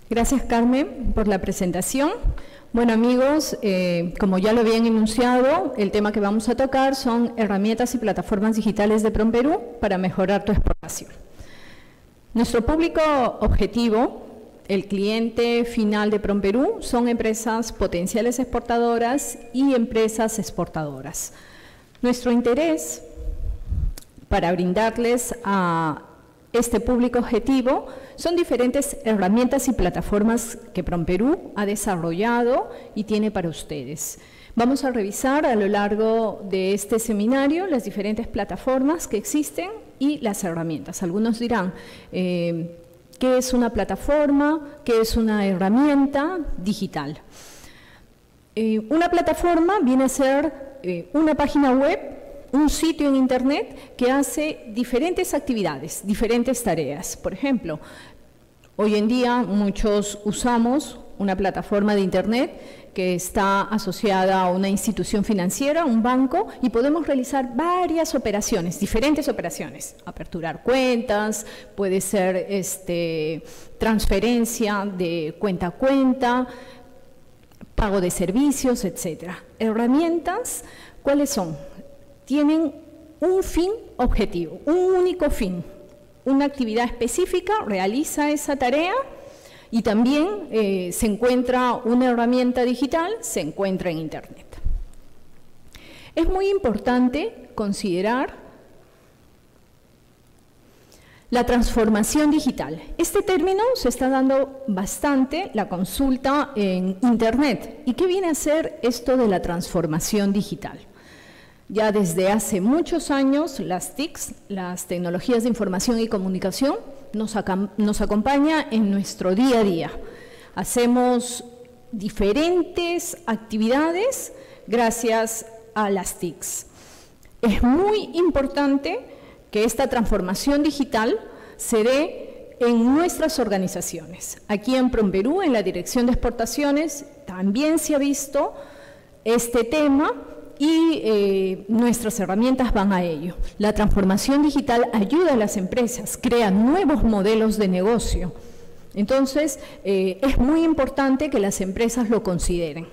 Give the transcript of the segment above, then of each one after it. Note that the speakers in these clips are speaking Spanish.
Gracias, Carmen, por la presentación. Bueno, amigos, como ya lo habían enunciado, el tema que vamos a tocar son herramientas y plataformas digitales de PROMPERÚ para mejorar tu exportación. Nuestro público objetivo, el cliente final de PROMPERÚ, son empresas potenciales exportadoras y empresas exportadoras. Nuestro interés para brindarles a este público objetivo son diferentes herramientas y plataformas que PROMPERÚ ha desarrollado y tiene para ustedes. Vamos a revisar a lo largo de este seminario las diferentes plataformas que existen y las herramientas. Algunos dirán, ¿qué es una plataforma? ¿Qué es una herramienta digital? Una plataforma viene a ser una página web, un sitio en Internet que hace diferentes actividades, diferentes tareas. Por ejemplo, hoy en día muchos usamos una plataforma de Internet que está asociada a una institución financiera, un banco, y podemos realizar varias operaciones, diferentes operaciones. Aperturar cuentas, puede ser transferencia de cuenta a cuenta, pago de servicios, etc. Herramientas, ¿cuáles son? Tienen un fin objetivo, un único fin, una actividad específica, realiza esa tarea y también se encuentra una herramienta digital, se encuentra en Internet. Es muy importante considerar la transformación digital. Este término se está dando bastante la consulta en Internet. ¿Y qué viene a ser esto de la transformación digital? Ya desde hace muchos años las TICs, las tecnologías de información y comunicación, nos acompaña en nuestro día a día. Hacemos diferentes actividades gracias a las TICs. Es muy importante que esta transformación digital se dé en nuestras organizaciones. Aquí en PROMPERÚ, en la Dirección de Exportaciones, también se ha visto este tema y nuestras herramientas van a ello. La transformación digital ayuda a las empresas, crea nuevos modelos de negocio. Entonces, es muy importante que las empresas lo consideren.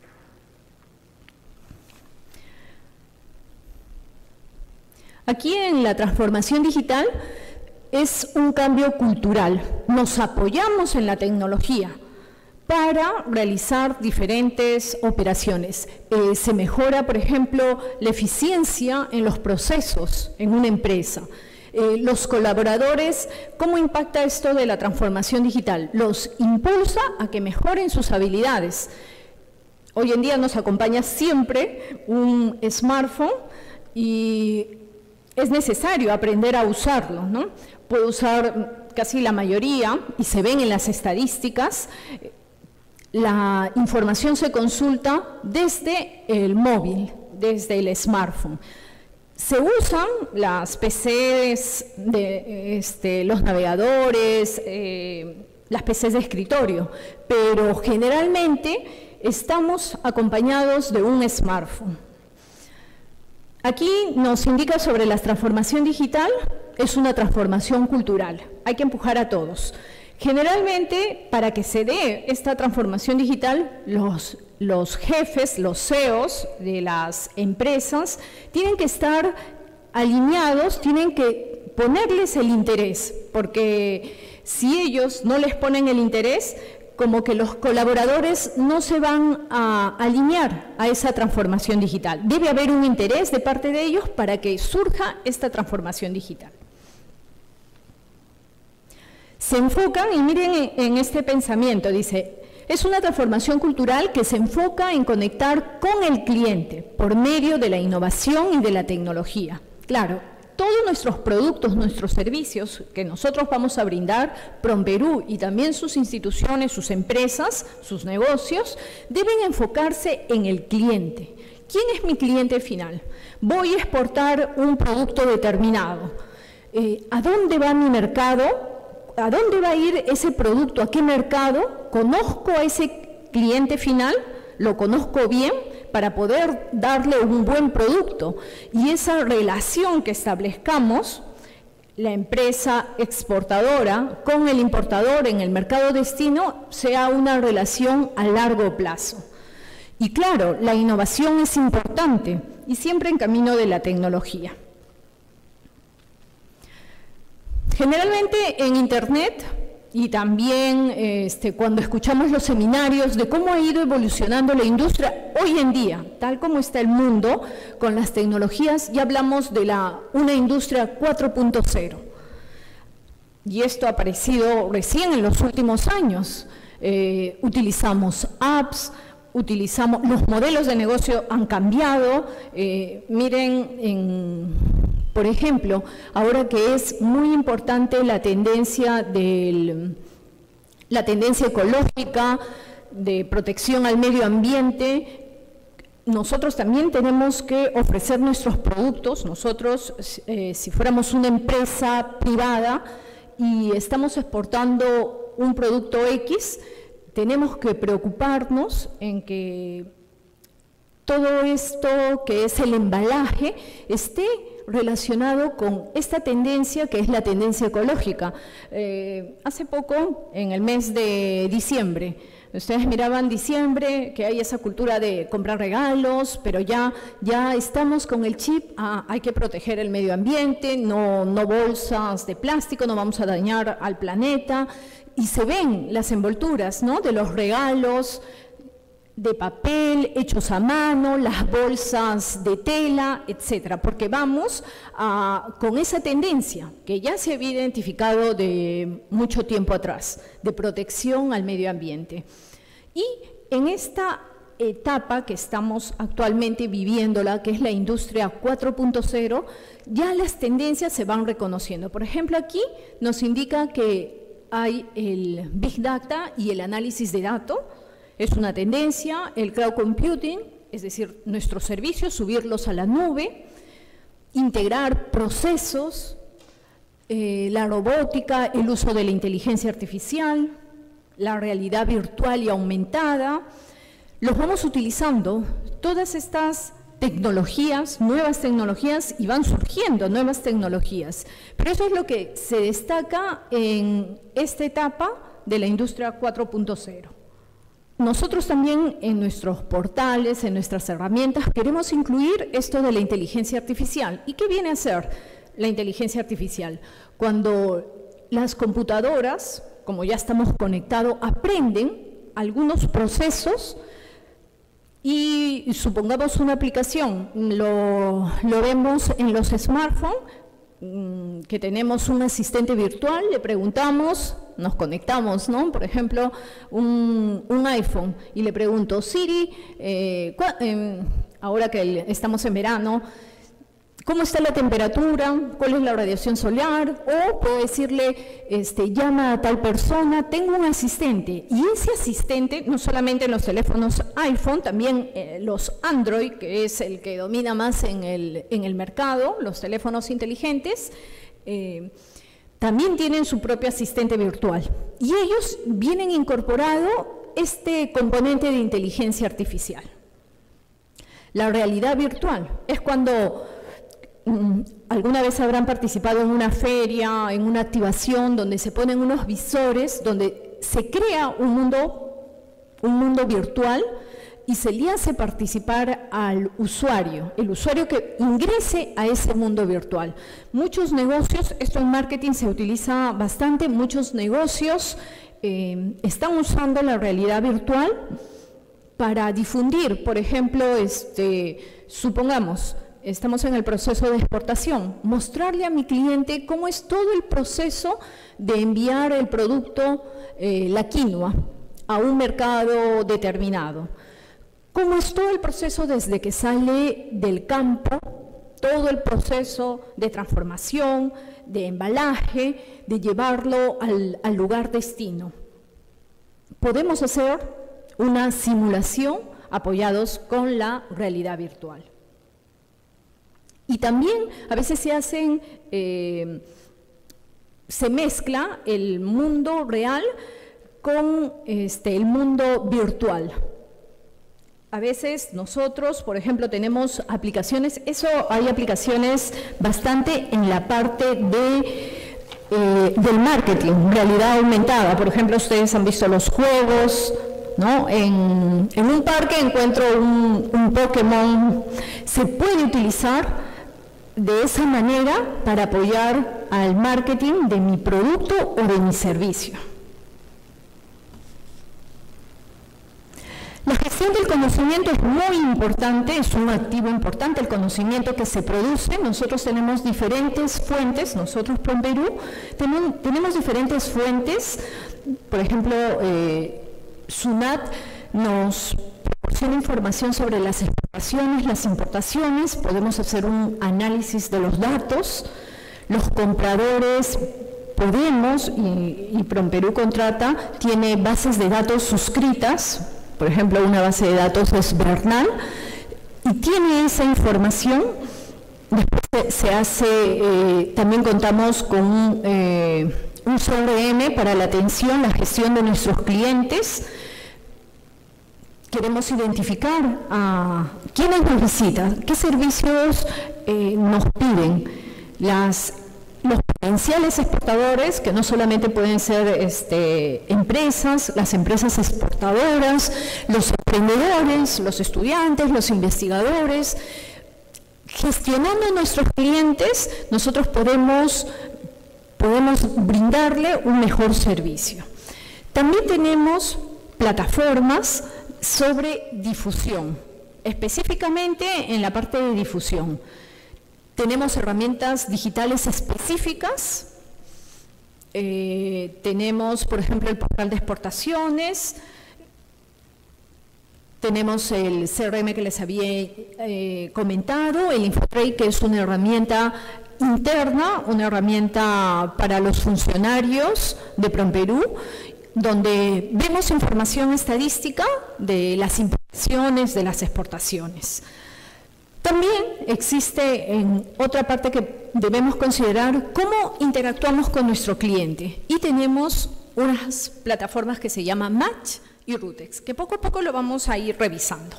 Aquí en la transformación digital es un cambio cultural. Nos apoyamos en la tecnología para realizar diferentes operaciones. Se mejora, por ejemplo, la eficiencia en los procesos en una empresa. Los colaboradores, ¿cómo impacta esto de la transformación digital? Los impulsa a que mejoren sus habilidades. Hoy en día nos acompaña siempre un smartphone y es necesario aprender a usarlo, ¿no? Puedo usar casi la mayoría y se ven en las estadísticas. La información se consulta desde el móvil, desde el smartphone. Se usan las PCs, los navegadores, las PCs de escritorio, pero generalmente estamos acompañados de un smartphone. Aquí nos indica sobre la transformación digital, es una transformación cultural, hay que empujar a todos. Generalmente, para que se dé esta transformación digital, los jefes, los CEOs de las empresas, tienen que estar alineados, tienen que ponerles el interés, porque si ellos no les ponen el interés, como que los colaboradores no se van a alinear a esa transformación digital. Debe haber un interés de parte de ellos para que surja esta transformación digital. Se enfocan, y miren en este pensamiento, dice, es una transformación cultural que se enfoca en conectar con el cliente por medio de la innovación y de la tecnología. Claro, todos nuestros productos, nuestros servicios que nosotros vamos a brindar, PROMPERÚ y también sus instituciones, sus empresas, sus negocios, deben enfocarse en el cliente. ¿Quién es mi cliente final? Voy a exportar un producto determinado. ¿A dónde va mi mercado? ¿A dónde va a ir ese producto? ¿A qué mercado? ¿Conozco a ese cliente final? ¿Lo conozco bien para poder darle un buen producto? Y esa relación que establezcamos la empresa exportadora con el importador en el mercado destino sea una relación a largo plazo. Y claro, la innovación es importante y siempre en camino de la tecnología. Generalmente en Internet y también cuando escuchamos los seminarios de cómo ha ido evolucionando la industria hoy en día, tal como está el mundo con las tecnologías, ya hablamos de una industria 4.0. Y esto ha aparecido recién en los últimos años. Utilizamos apps, los modelos de negocio han cambiado. Miren, por ejemplo, ahora que es muy importante la tendencia ecológica, de protección al medio ambiente, nosotros también tenemos que ofrecer nuestros productos. Nosotros, si fuéramos una empresa privada y estamos exportando un producto X, tenemos que preocuparnos en que todo esto que es el embalaje esté relacionado con esta tendencia que es la tendencia ecológica. Hace poco, en el mes de diciembre, ustedes miraban diciembre, que hay esa cultura de comprar regalos, pero ya estamos con el chip, hay que proteger el medio ambiente, no bolsas de plástico, no vamos a dañar al planeta, y se ven las envolturas, ¿no?, de los regalos de papel hechos a mano, las bolsas de tela, etcétera, porque vamos con esa tendencia que ya se había identificado de mucho tiempo atrás, de protección al medio ambiente. Y en esta etapa que estamos actualmente viviéndola, que es la industria 4.0, ya las tendencias se van reconociendo. Por ejemplo, aquí nos indica que hay el Big Data y el análisis de datos. Es una tendencia, el cloud computing, es decir, nuestros servicios, subirlos a la nube, integrar procesos, la robótica, el uso de la inteligencia artificial, la realidad virtual y aumentada. Los vamos utilizando, todas estas tecnologías, nuevas tecnologías, y van surgiendo nuevas tecnologías. Pero eso es lo que se destaca en esta etapa de la industria 4.0. Nosotros también en nuestros portales, en nuestras herramientas, queremos incluir esto de la inteligencia artificial. ¿Y qué viene a ser la inteligencia artificial? Cuando las computadoras, como ya estamos conectados, aprenden algunos procesos y supongamos una aplicación, lo vemos en los smartphones, que tenemos un asistente virtual, le preguntamos, nos conectamos, ¿no? Por ejemplo, un iPhone, y le pregunto, Siri, ahora que estamos en verano, ¿cómo está la temperatura? ¿Cuál es la radiación solar? O puedo decirle, llama a tal persona, tengo un asistente. Y ese asistente, no solamente en los teléfonos iPhone, también los Android, que es el que domina más en el mercado, los teléfonos inteligentes, también tienen su propio asistente virtual. Y ellos vienen incorporado este componente de inteligencia artificial. La realidad virtual es cuando alguna vez habrán participado en una feria, en una activación donde se ponen unos visores, donde se crea un mundo virtual y se le hace participar al usuario, el usuario que ingrese a ese mundo virtual. Muchos negocios, esto en marketing se utiliza bastante, muchos negocios están usando la realidad virtual para difundir, por ejemplo, supongamos, estamos en el proceso de exportación, mostrarle a mi cliente cómo es todo el proceso de enviar el producto, la quinoa, a un mercado determinado. Cómo es todo el proceso desde que sale del campo, todo el proceso de transformación, de embalaje, de llevarlo al lugar destino. Podemos hacer una simulación apoyados con la realidad virtual. Y también a veces se mezcla el mundo real con el mundo virtual. A veces nosotros, por ejemplo, tenemos aplicaciones, hay aplicaciones bastante en la parte del marketing, realidad aumentada. Por ejemplo, ustedes han visto los juegos, ¿no? En un parque encuentro un Pokémon. Se puede utilizar de esa manera para apoyar al marketing de mi producto o de mi servicio. La gestión del conocimiento es muy importante, es un activo importante, el conocimiento que se produce. Nosotros tenemos diferentes fuentes, nosotros PROMPERÚ tenemos diferentes fuentes. Por ejemplo, SUNAT nos proporciona información sobre las exportaciones, las importaciones, podemos hacer un análisis de los datos, los compradores. Podemos, y PROMPERÚ contrata, tiene bases de datos suscritas. Por ejemplo, una base de datos es Bernal, y tiene esa información. Después se hace, también contamos con un CRM para la atención, la gestión de nuestros clientes. Queremos identificar a quiénes nos visitan, qué servicios nos piden, los potenciales exportadores, que no solamente pueden ser empresas, las empresas exportadoras, los emprendedores, los estudiantes, los investigadores. Gestionando a nuestros clientes, nosotros podemos brindarle un mejor servicio. También tenemos plataformas sobre difusión, específicamente en la parte de difusión. Tenemos herramientas digitales específicas, tenemos, por ejemplo, el portal de exportaciones, tenemos el CRM que les había comentado, el Infotrade, que es una herramienta interna, una herramienta para los funcionarios de PROMPERÚ, donde vemos información estadística de las importaciones, de las exportaciones. También existe en otra parte que debemos considerar cómo interactuamos con nuestro cliente, y tenemos unas plataformas que se llaman Match y Rutex, que poco a poco lo vamos a ir revisando.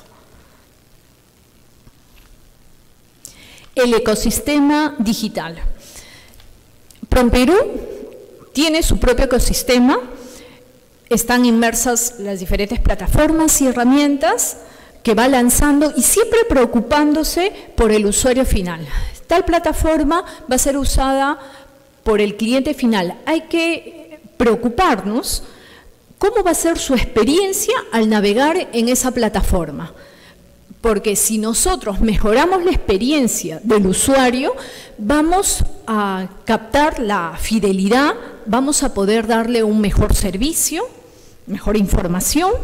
El ecosistema digital. PROMPERÚ tiene su propio ecosistema, están inmersas las diferentes plataformas y herramientas que va lanzando, y siempre preocupándose por el usuario final. Tal plataforma va a ser usada por el cliente final. Hay que preocuparnos cómo va a ser su experiencia al navegar en esa plataforma. Porque si nosotros mejoramos la experiencia del usuario, vamos a captar la fidelidad, vamos a poder darle un mejor servicio, mejor información.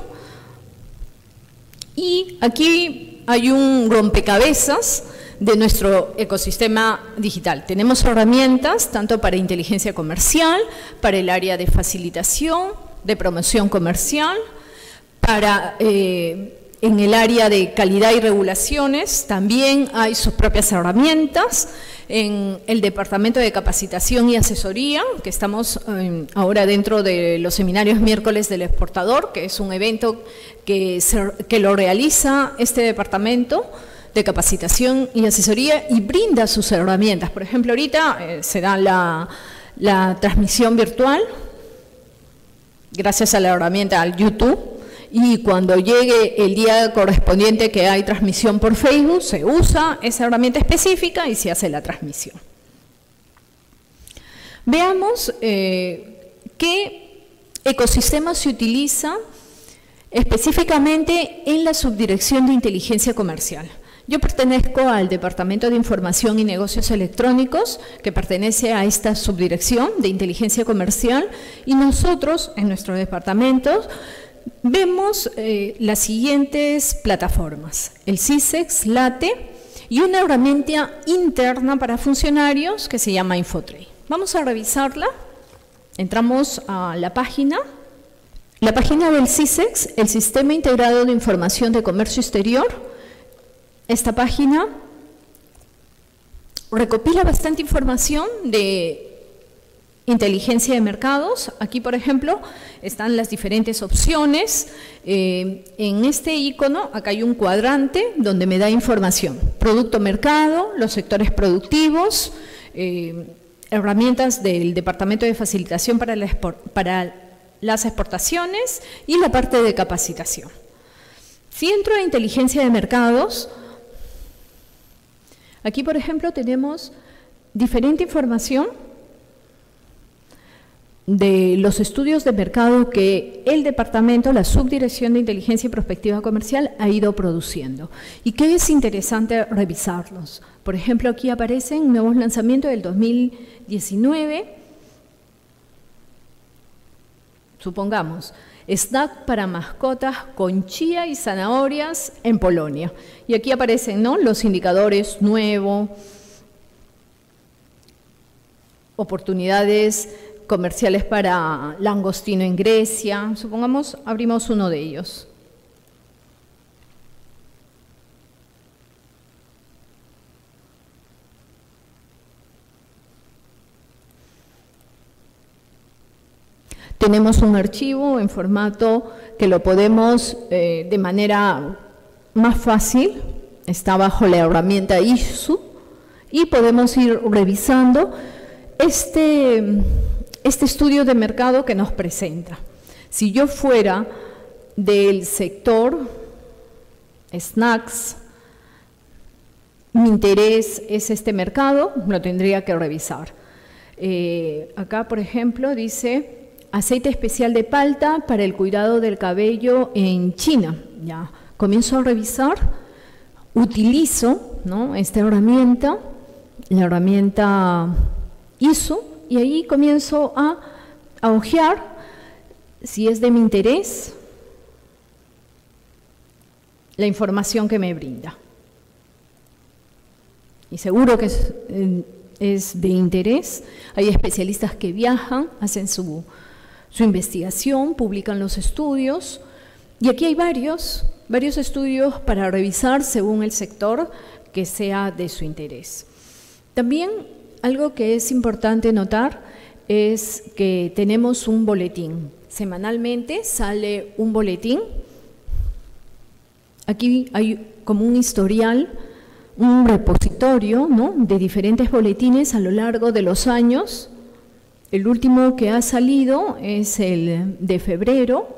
Y aquí hay un rompecabezas de nuestro ecosistema digital. Tenemos herramientas tanto para inteligencia comercial, para el área de facilitación, de promoción comercial, para en el área de calidad y regulaciones también hay sus propias herramientas. En el Departamento de Capacitación y Asesoría, que estamos ahora dentro de los seminarios miércoles del exportador, que es un evento que lo realiza este Departamento de Capacitación y Asesoría y brinda sus herramientas. Por ejemplo, ahorita se da la transmisión virtual gracias a la herramienta al YouTube, y cuando llegue el día correspondiente que hay transmisión por Facebook, se usa esa herramienta específica y se hace la transmisión. Veamos qué ecosistema se utiliza específicamente en la Subdirección de Inteligencia Comercial. Yo pertenezco al Departamento de Información y Negocios Electrónicos, que pertenece a esta subdirección de Inteligencia Comercial, y nosotros, en nuestro departamento, vemos las siguientes plataformas: el CISEX, LATE y una herramienta interna para funcionarios que se llama Infotrade. Vamos a revisarla. Entramos a la página. La página del CISEX, el Sistema Integrado de Información de Comercio Exterior. Esta página recopila bastante información de Inteligencia de mercados. Aquí, por ejemplo, están las diferentes opciones. En este icono, acá hay un cuadrante donde me da información. Producto mercado, los sectores productivos, herramientas del Departamento de Facilitación para las exportaciones y la parte de capacitación. Si entro a inteligencia de mercados, aquí, por ejemplo, tenemos diferente información de los estudios de mercado que el departamento, la Subdirección de Inteligencia y Prospectiva Comercial, ha ido produciendo. Y que es interesante revisarlos. Por ejemplo, aquí aparecen nuevos lanzamientos del 2019. Supongamos, snack para mascotas con chía y zanahorias en Polonia. Y aquí aparecen, ¿no?, los indicadores nuevos, oportunidades comerciales para langostino en Grecia. Supongamos, abrimos uno de ellos. Tenemos un archivo en formato que lo podemos de manera más fácil, está bajo la herramienta ISU, y podemos ir revisando este estudio de mercado que nos presenta. Si yo fuera del sector snacks, mi interés es este mercado, lo tendría que revisar. Acá, por ejemplo, dice aceite especial de palta para el cuidado del cabello en China. Ya comienzo a revisar, utilizo, ¿no?, esta herramienta, la herramienta ISO, y ahí comienzo a hojear si es de mi interés la información que me brinda. Y seguro que es de interés. Hay especialistas que viajan, hacen su investigación, publican los estudios, y aquí hay varios estudios para revisar según el sector que sea de su interés. También algo que es importante notar es que tenemos un boletín. Semanalmente sale un boletín. Aquí hay como un historial, un repositorio, ¿no?, de diferentes boletines a lo largo de los años. El último que ha salido es el de febrero,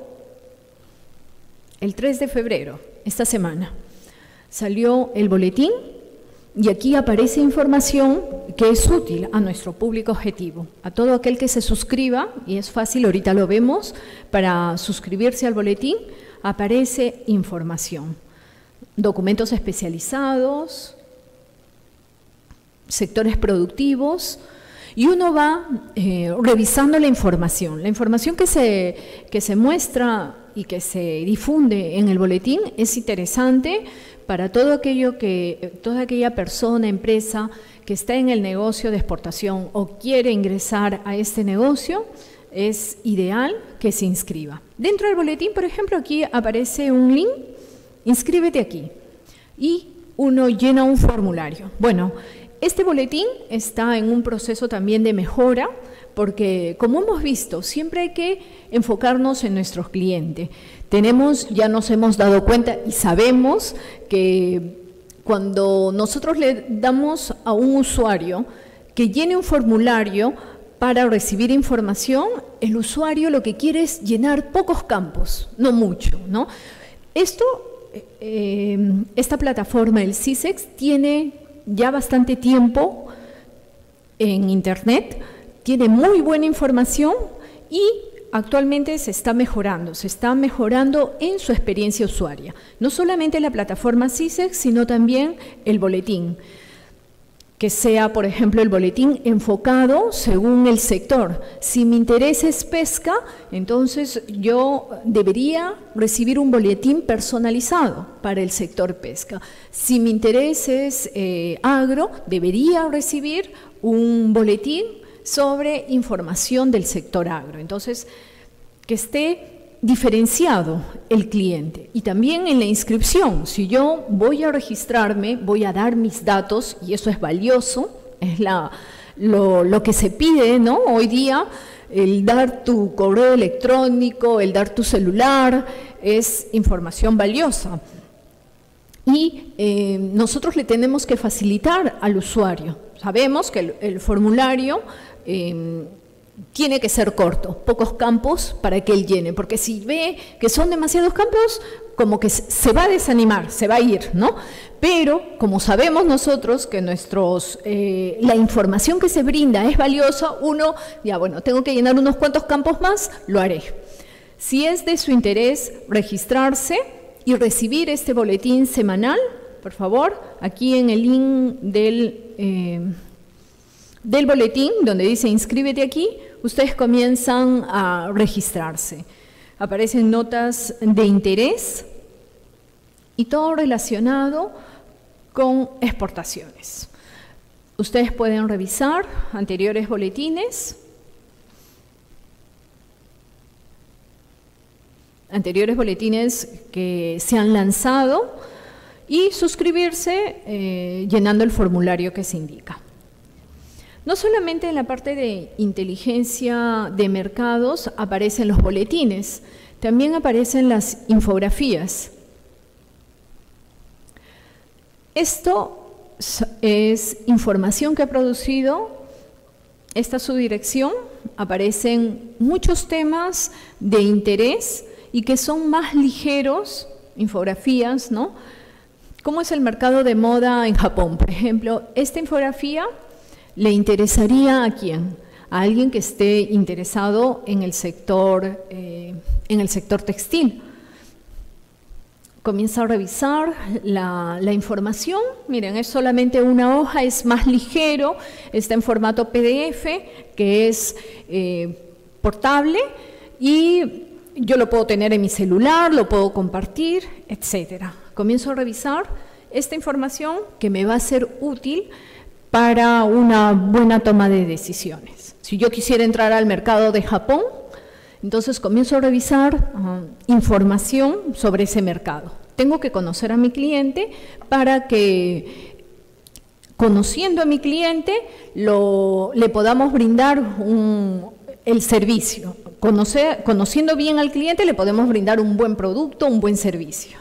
el 3 de febrero, esta semana. Salió el boletín y aquí aparece información que es útil a nuestro público objetivo, a todo aquel que se suscriba, y es fácil, ahorita lo vemos, para suscribirse al boletín aparece información, documentos especializados, sectores productivos, y uno va revisando la información. La información que se muestra y que se difunde en el boletín es interesante para toda aquella persona, empresa que está en el negocio de exportación o quiere ingresar a este negocio. Es ideal que se inscriba. Dentro del boletín, por ejemplo, aquí aparece un link, inscríbete aquí, y uno llena un formulario. Bueno, este boletín está en un proceso también de mejora, porque como hemos visto, siempre hay que enfocarnos en nuestros clientes. Ya nos hemos dado cuenta y sabemos que cuando nosotros le damos a un usuario que llene un formulario para recibir información, el usuario lo que quiere es llenar pocos campos, no mucho, ¿no? Esta plataforma, el CISEX, tiene ya bastante tiempo en Internet, tiene muy buena información y actualmente se está mejorando en su experiencia usuaria. No solamente la plataforma CISEX, sino también el boletín, que sea, por ejemplo, el boletín enfocado según el sector. Si mi interés es pesca, entonces yo debería recibir un boletín personalizado para el sector pesca. Si mi interés es agro, debería recibir un boletín sobre información del sector agro. Entonces, que esté diferenciado el cliente. Y también en la inscripción, si yo voy a registrarme, voy a dar mis datos, y eso es valioso, es la lo que se pide, ¿no? Hoy día, el dar tu correo electrónico, el dar tu celular, es información valiosa. Y nosotros le tenemos que facilitar al usuario. Sabemos que el formulario tiene que ser corto, pocos campos para que él llene, porque si ve que son demasiados campos, como que se va a desanimar, se va a ir, ¿no? Pero como sabemos nosotros que la información que se brinda es valiosa, uno, ya bueno, tengo que llenar unos cuantos campos más, lo haré. Si es de su interés registrarse y recibir este boletín semanal, por favor, aquí en el link del boletín, donde dice inscríbete aquí, ustedes comienzan a registrarse. Aparecen notas de interés y todo relacionado con exportaciones. Ustedes pueden revisar anteriores boletines, que se han lanzado y suscribirse llenando el formulario que se indica. No solamente en la parte de inteligencia de mercados aparecen los boletines, también aparecen las infografías. Esto es información que ha producido esta subdirección. Aparecen muchos temas de interés y que son más ligeros, infografías, ¿no? ¿Cómo es el mercado de moda en Japón? Por ejemplo, esta infografía ¿le interesaría a quién? A alguien que esté interesado en el sector textil. Comienza a revisar la información. Miren, es solamente una hoja, es más ligero, está en formato PDF, que es portable, y yo lo puedo tener en mi celular, lo puedo compartir, etcétera. Comienzo a revisar esta información que me va a ser útil para una buena toma de decisiones. Si yo quisiera entrar al mercado de Japón, entonces comienzo a revisar información sobre ese mercado. Tengo que conocer a mi cliente para que, conociendo a mi cliente, le podamos brindar el servicio. Conociendo bien al cliente, le podemos brindar un buen producto, un buen servicio.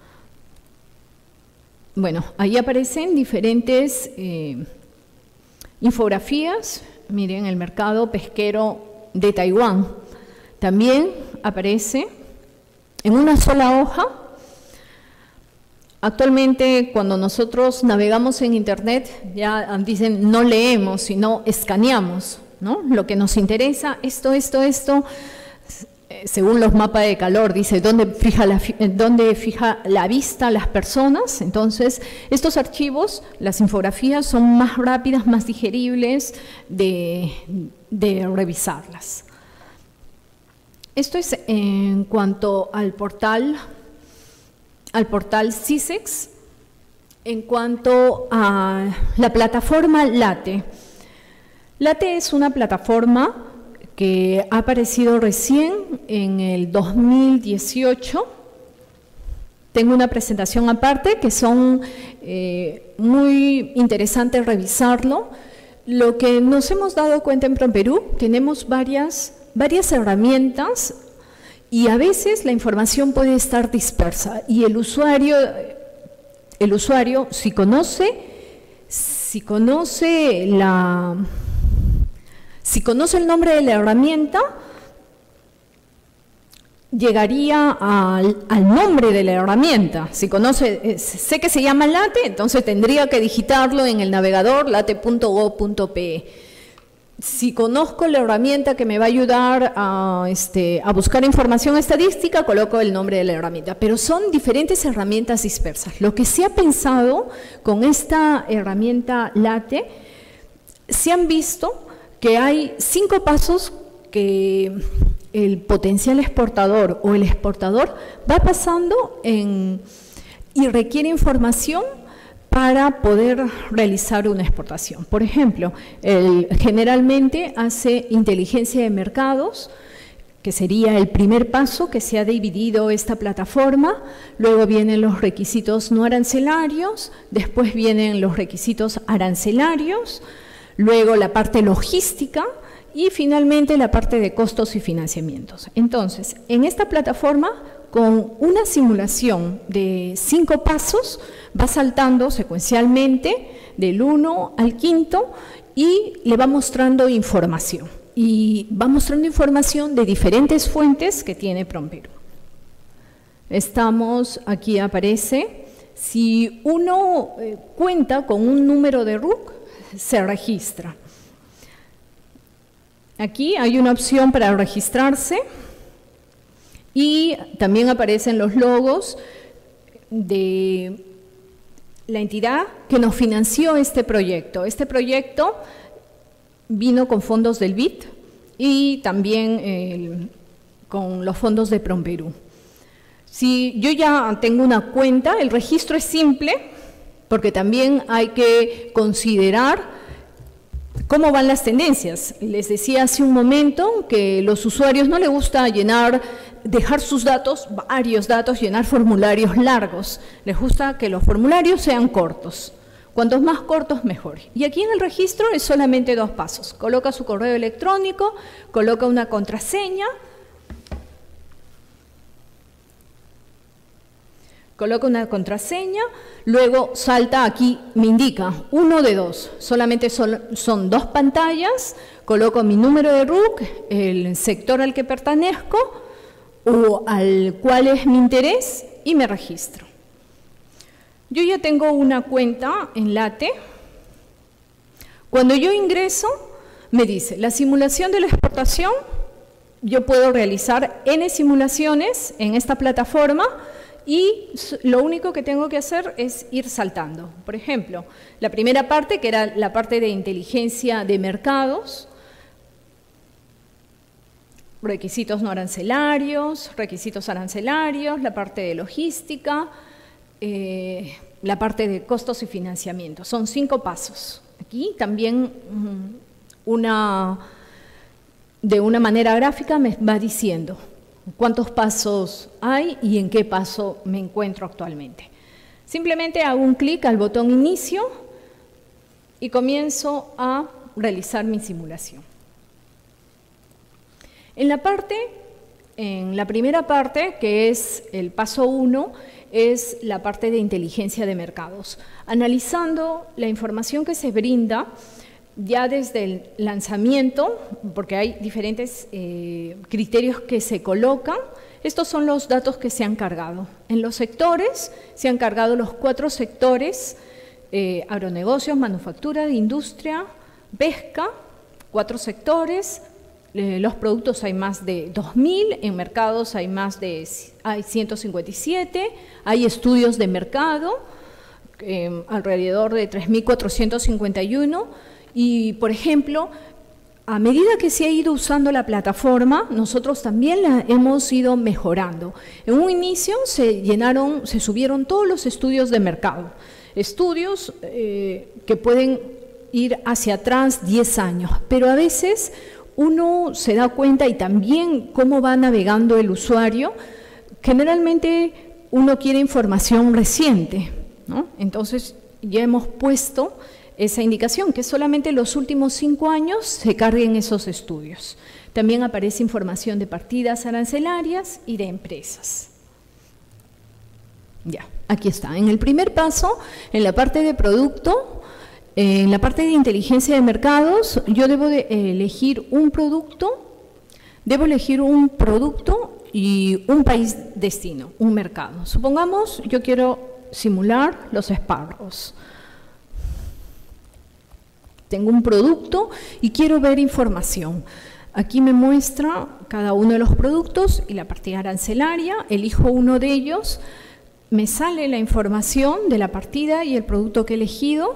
Bueno, ahí aparecen diferentes infografías. Miren, el mercado pesquero de Taiwán. También aparece en una sola hoja. Actualmente, cuando nosotros navegamos en Internet, ya dicen no leemos, sino escaneamos, ¿no? Lo que nos interesa, esto, según los mapas de calor, dice dónde fija la vista las personas. Entonces, estos archivos, las infografías, son más rápidas, más digeribles de revisarlas. Esto es en cuanto al portal CISEX. En cuanto a la plataforma LATE. LATE es una plataforma que ha aparecido recién en el 2018. Tengo una presentación aparte que son muy interesantes revisarlo. Lo que nos hemos dado cuenta en PROPERÚ, tenemos varias herramientas y a veces la información puede estar dispersa y el usuario si conoce el nombre de la herramienta, llegaría al nombre de la herramienta. Si conoce, sé que se llama LATE, entonces tendría que digitarlo en el navegador late.go.pe. Si conozco la herramienta que me va a ayudar a buscar información estadística, coloco el nombre de la herramienta. Pero son diferentes herramientas dispersas. Lo que se ha pensado con esta herramienta LATE, se han visto que hay 5 pasos que el potencial exportador o el exportador va pasando y requiere información para poder realizar una exportación. Por ejemplo, generalmente hace inteligencia de mercados, que sería el primer paso, que se ha dividido esta plataforma. Luego vienen los requisitos no arancelarios, después vienen los requisitos arancelarios, luego la parte logística y finalmente la parte de costos y financiamientos. Entonces, en esta plataforma, con una simulación de 5 pasos, va saltando secuencialmente del 1 al 5 y le va mostrando información. Y va mostrando información de diferentes fuentes que tiene PROMPERÚ. Aquí aparece, si uno cuenta con un número de RUC, se registra. Aquí hay una opción para registrarse y también aparecen los logos de la entidad que nos financió este proyecto. Este proyecto vino con fondos del BID y también con los fondos de PROMPERÚ. Si yo ya tengo una cuenta, el registro es simple, porque también hay que considerar cómo van las tendencias. Les decía hace un momento que a los usuarios no les gusta dejar sus datos, varios datos, llenar formularios largos. Les gusta que los formularios sean cortos. Cuantos más cortos, mejor. Y aquí en el registro es solamente 2 pasos. Coloca su correo electrónico, coloca una contraseña, luego salta aquí, me indica 1 de 2, solamente son 2 pantallas, coloco mi número de RUC, el sector al que pertenezco o al cual es mi interés y me registro. Yo ya tengo una cuenta en LATE. Cuando yo ingreso, me dice, la simulación de la exportación, yo puedo realizar N simulaciones en esta plataforma y lo único que tengo que hacer es ir saltando. Por ejemplo, la primera parte, que era la parte de inteligencia de mercados, requisitos no arancelarios, la parte de logística, la parte de costos y financiamiento. Son 5 pasos. Aquí también de una manera gráfica me va diciendo cuántos pasos hay y en qué paso me encuentro actualmente. Simplemente hago un clic al botón inicio y comienzo a realizar mi simulación. En la primera parte, que es el paso 1, es la parte de inteligencia de mercados. Analizando la información que se brinda ya desde el lanzamiento, porque hay diferentes criterios que se colocan, estos son los datos que se han cargado. En los sectores se han cargado los 4 sectores, agronegocios, manufactura, industria, pesca, 4 sectores. Los productos hay más de 2.000, en mercados hay 157, hay estudios de mercado, alrededor de 3.451, y por ejemplo, a medida que se ha ido usando la plataforma, nosotros también la hemos ido mejorando. En un inicio se subieron todos los estudios de mercado, estudios que pueden ir hacia atrás 10 años, pero a veces uno se da cuenta y también cómo va navegando el usuario. Generalmente uno quiere información reciente, ¿no? Entonces ya hemos puesto esa indicación, que solamente en los últimos 5 años se carguen esos estudios. También aparece información de partidas arancelarias y de empresas. Ya, aquí está. En el primer paso, en la parte de producto, en la parte de inteligencia de mercados, yo debo de elegir un producto, y un país destino, un mercado. Supongamos, yo quiero simular los espárragos. Tengo un producto y quiero ver información. Aquí me muestra cada uno de los productos y la partida arancelaria, elijo uno de ellos, me sale la información de la partida y el producto que he elegido.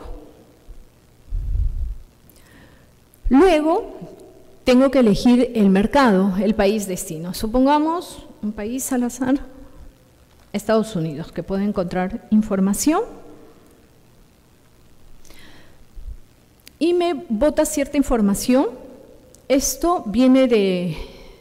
Luego, tengo que elegir el mercado, el país destino. Supongamos un país al azar, Estados Unidos, que puede encontrar información. Y me bota cierta información. Esto viene de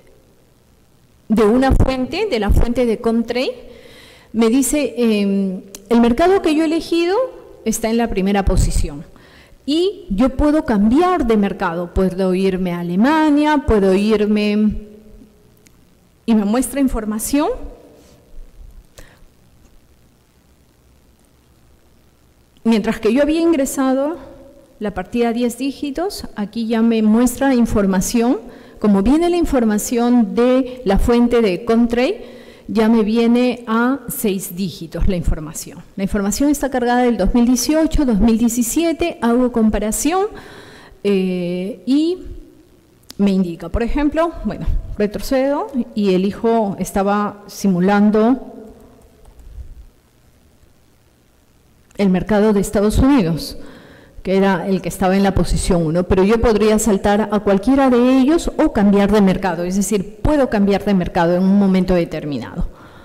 una fuente, de la fuente de Comtrade. Me dice, el mercado que yo he elegido está en la primera posición. y yo puedo cambiar de mercado, puedo irme a Alemania, puedo irme y me muestra información. Mientras que yo había ingresado la partida 10 dígitos, aquí ya me muestra información. Como viene la información de la fuente de Comtrade, ya me viene a 6 dígitos la información. La información está cargada del 2018, 2017, hago comparación y me indica, por ejemplo, bueno, retrocedo y elijo, estaba simulando el mercado de Estados Unidos, que era el que estaba en la posición 1, pero yo podría saltar a cualquiera de ellos o cambiar de mercado, es decir, puedo cambiar de mercado en un momento determinado.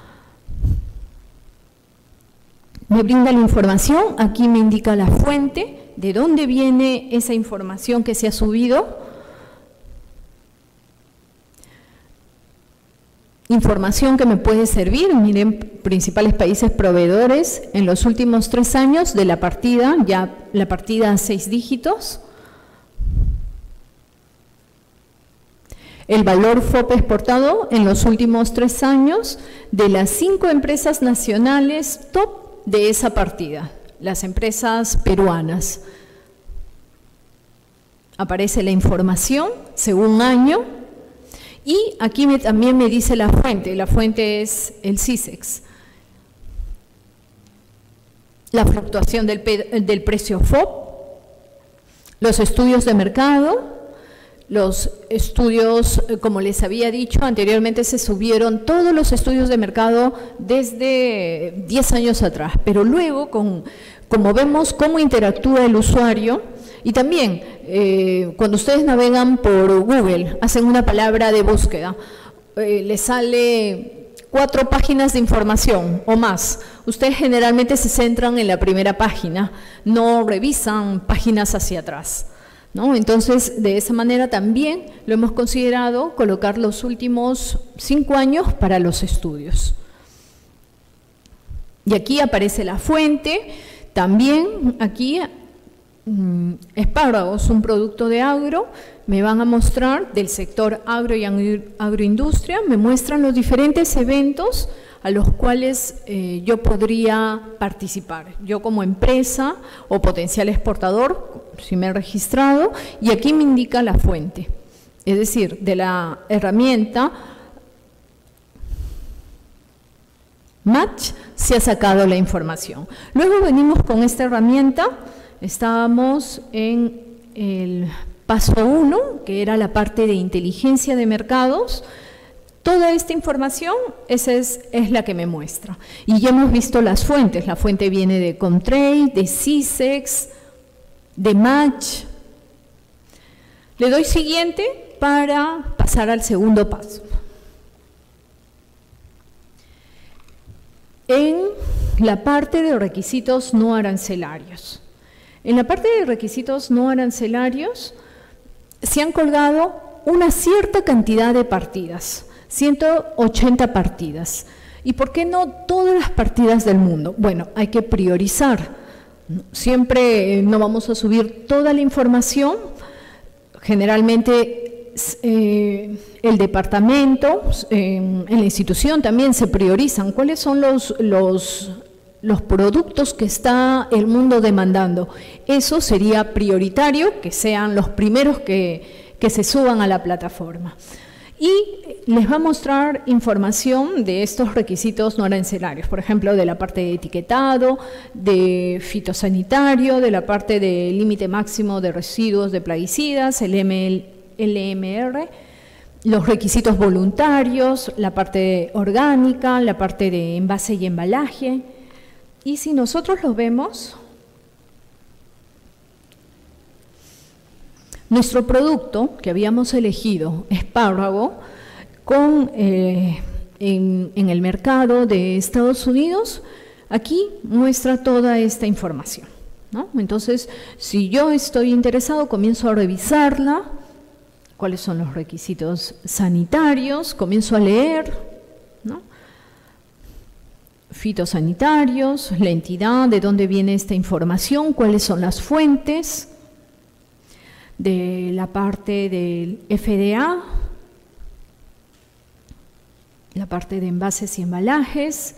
Me brinda la información, aquí me indica la fuente, de dónde viene esa información que se ha subido. Información que me puede servir, miren, principales países proveedores en los últimos 3 años de la partida, ya la partida a 6 dígitos. El valor FOB exportado en los últimos 3 años de las 5 empresas nacionales top de esa partida, las empresas peruanas. Aparece la información según año. Y aquí también me dice la fuente es el CISEX. La fluctuación del precio FOB, los estudios de mercado, los estudios, como les había dicho, anteriormente se subieron todos los estudios de mercado desde 10 años atrás, pero luego, como vemos cómo interactúa el usuario, y también, cuando ustedes navegan por Google, hacen una palabra de búsqueda, les sale 4 páginas de información o más. Ustedes generalmente se centran en la primera página, no revisan páginas hacia atrás, ¿no? Entonces, de esa manera también lo hemos considerado colocar los últimos 5 años para los estudios. Y aquí aparece la fuente, también aquí espárragos, un producto de agro, me van a mostrar del sector agro y agroindustria, me muestran los diferentes eventos a los cuales yo podría participar, yo como empresa o potencial exportador, si me he registrado, y aquí me indica la fuente, es decir, de la herramienta Match se ha sacado la información. Luego venimos con esta herramienta. Estábamos en el paso 1, que era la parte de inteligencia de mercados. Toda esta información, esa es la que me muestra. Y ya hemos visto las fuentes. La fuente viene de Comtrade, de CISEX, de Match. Le doy siguiente para pasar al segundo paso. En la parte de requisitos no arancelarios. En la parte de requisitos no arancelarios se han colgado una cierta cantidad de partidas, 180 partidas. ¿Y por qué no todas las partidas del mundo? Bueno, hay que priorizar. Siempre no vamos a subir toda la información. Generalmente el departamento, en la institución también se priorizan. ¿Cuáles son los productos que está el mundo demandando? Eso sería prioritario, que sean los primeros que se suban a la plataforma. Y les va a mostrar información de estos requisitos no arancelarios, por ejemplo, de la parte de etiquetado, de fitosanitario, de la parte de límite máximo de residuos de plaguicidas, el LMR, los requisitos voluntarios, la parte orgánica, la parte de envase y embalaje. Y si nosotros lo vemos, nuestro producto que habíamos elegido, espárrago, en el mercado de Estados Unidos, aquí muestra toda esta información, ¿no? Entonces, si yo estoy interesado, comienzo a revisarla, cuáles son los requisitos sanitarios, comienzo a leer, ¿no? Fitosanitarios, la entidad, de dónde viene esta información, cuáles son las fuentes, de la parte del FDA, la parte de envases y embalajes,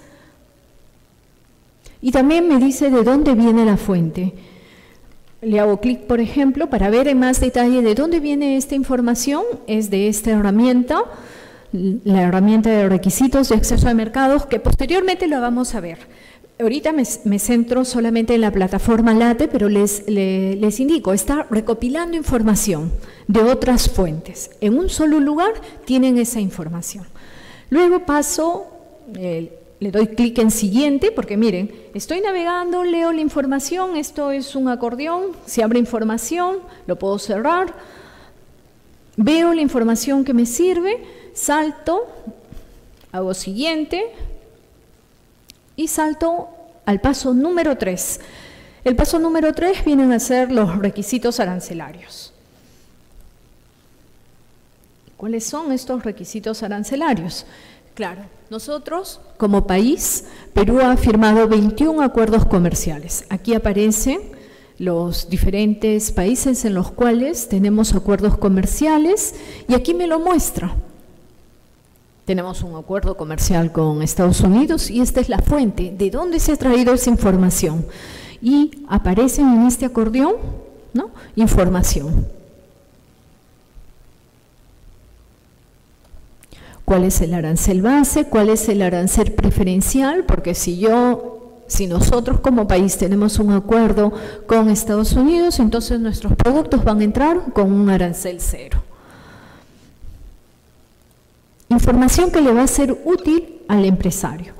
y también me dice de dónde viene la fuente. Le hago clic, por ejemplo, para ver en más detalle de dónde viene esta información. Es de esta herramienta, la herramienta de requisitos de acceso a mercados, que posteriormente lo vamos a ver. Ahorita me centro solamente en la plataforma LATE, pero les indico, está recopilando información de otras fuentes. En un solo lugar tienen esa información. Luego paso, le doy clic en siguiente, porque miren, estoy navegando, leo la información, esto es un acordeón, se abre información, lo puedo cerrar, veo la información que me sirve, salto, hago siguiente y salto al paso número 3. El paso número 3 vienen a ser los requisitos arancelarios. ¿Cuáles son estos requisitos arancelarios? Claro, nosotros como país, Perú ha firmado 21 acuerdos comerciales. Aquí aparecen los diferentes países en los cuales tenemos acuerdos comerciales y aquí me lo muestra. Tenemos un acuerdo comercial con Estados Unidos y esta es la fuente, de dónde se ha traído esa información. Y aparecen en este acordeón, ¿no?, información. ¿Cuál es el arancel base? ¿Cuál es el arancel preferencial? Porque si nosotros como país tenemos un acuerdo con Estados Unidos, entonces nuestros productos van a entrar con un arancel 0. Información que le va a ser útil al empresario.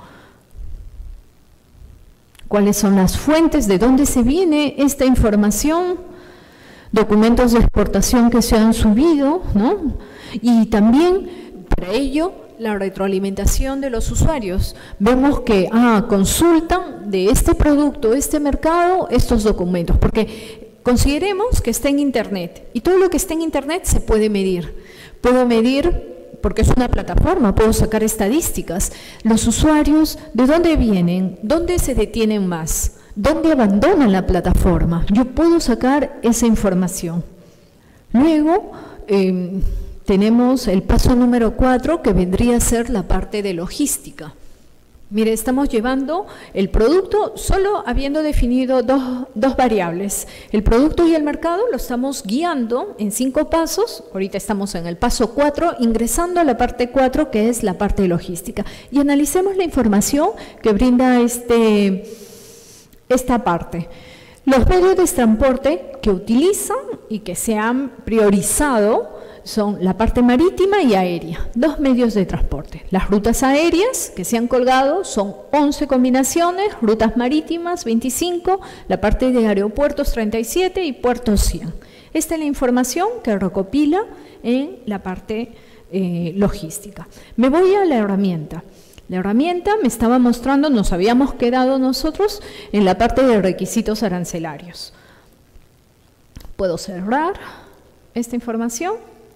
¿Cuáles son las fuentes? ¿De dónde se viene esta información? Documentos de exportación que se han subido, ¿no? Y también, para ello, la retroalimentación de los usuarios. Vemos que consultan de este producto, este mercado, estos documentos, porque consideremos que está en Internet y todo lo que está en Internet se puede medir. Puedo medir porque es una plataforma, puedo sacar estadísticas. Los usuarios, ¿de dónde vienen? ¿Dónde se detienen más? ¿Dónde abandonan la plataforma? Yo puedo sacar esa información. Luego, tenemos el paso número 4, que vendría a ser la parte de logística. Mire, estamos llevando el producto solo habiendo definido dos variables. El producto y el mercado lo estamos guiando en 5 pasos. Ahorita estamos en el paso 4, ingresando a la parte 4, que es la parte de logística. Y analicemos la información que brinda esta parte. Los medios de transporte que utilizan y que se han priorizado son la parte marítima y aérea, 2 medios de transporte. Las rutas aéreas que se han colgado son 11 combinaciones, rutas marítimas 25, la parte de aeropuertos 37 y puertos 100. Esta es la información que recopila en la parte logística. Me voy a la herramienta. La herramienta me estaba mostrando, nos habíamos quedado nosotros en la parte de requisitos arancelarios. Puedo cerrar esta información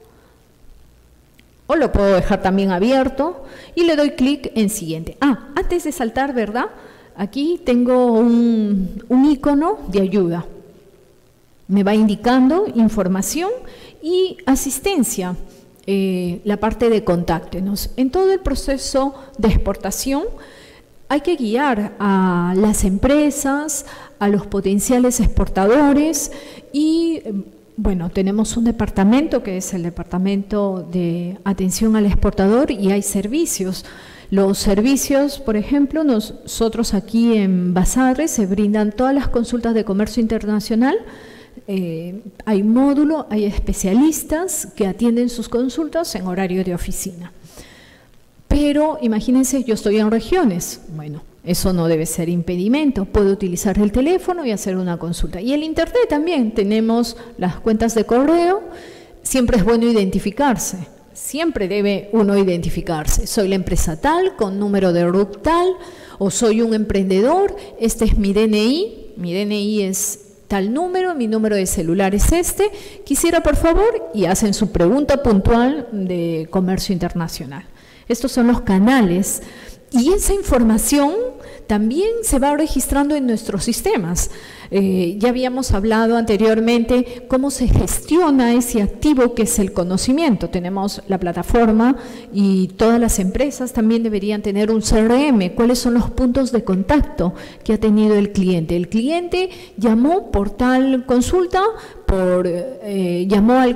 o lo puedo dejar también abierto y le doy clic en siguiente. Antes de saltar, ¿verdad? Aquí tengo un icono de ayuda. Me va indicando información y asistencia. La parte de contáctenos. En todo el proceso de exportación hay que guiar a las empresas, a los potenciales exportadores y bueno, tenemos un departamento que es el departamento de atención al exportador y hay servicios. Los servicios, por ejemplo, nosotros aquí en Basadre se brindan todas las consultas de comercio internacional. Hay módulo, hay especialistas que atienden sus consultas en horario de oficina. Pero imagínense, yo estoy en regiones, bueno, eso no debe ser impedimento, puedo utilizar el teléfono y hacer una consulta. Y el internet también, tenemos las cuentas de correo, siempre es bueno identificarse, siempre debe uno identificarse. Soy la empresa tal, con número de RUC tal, o soy un emprendedor, este es mi DNI es tal número, mi número de celular es este, quisiera por favor, y hacen su pregunta puntual de comercio internacional. Estos son los canales y esa información también se va registrando en nuestros sistemas. Ya habíamos hablado anteriormente cómo se gestiona ese activo que es el conocimiento. Tenemos la plataforma y todas las empresas también deberían tener un CRM. ¿Cuáles son los puntos de contacto que ha tenido el cliente? El cliente llamó por tal consulta, llamó al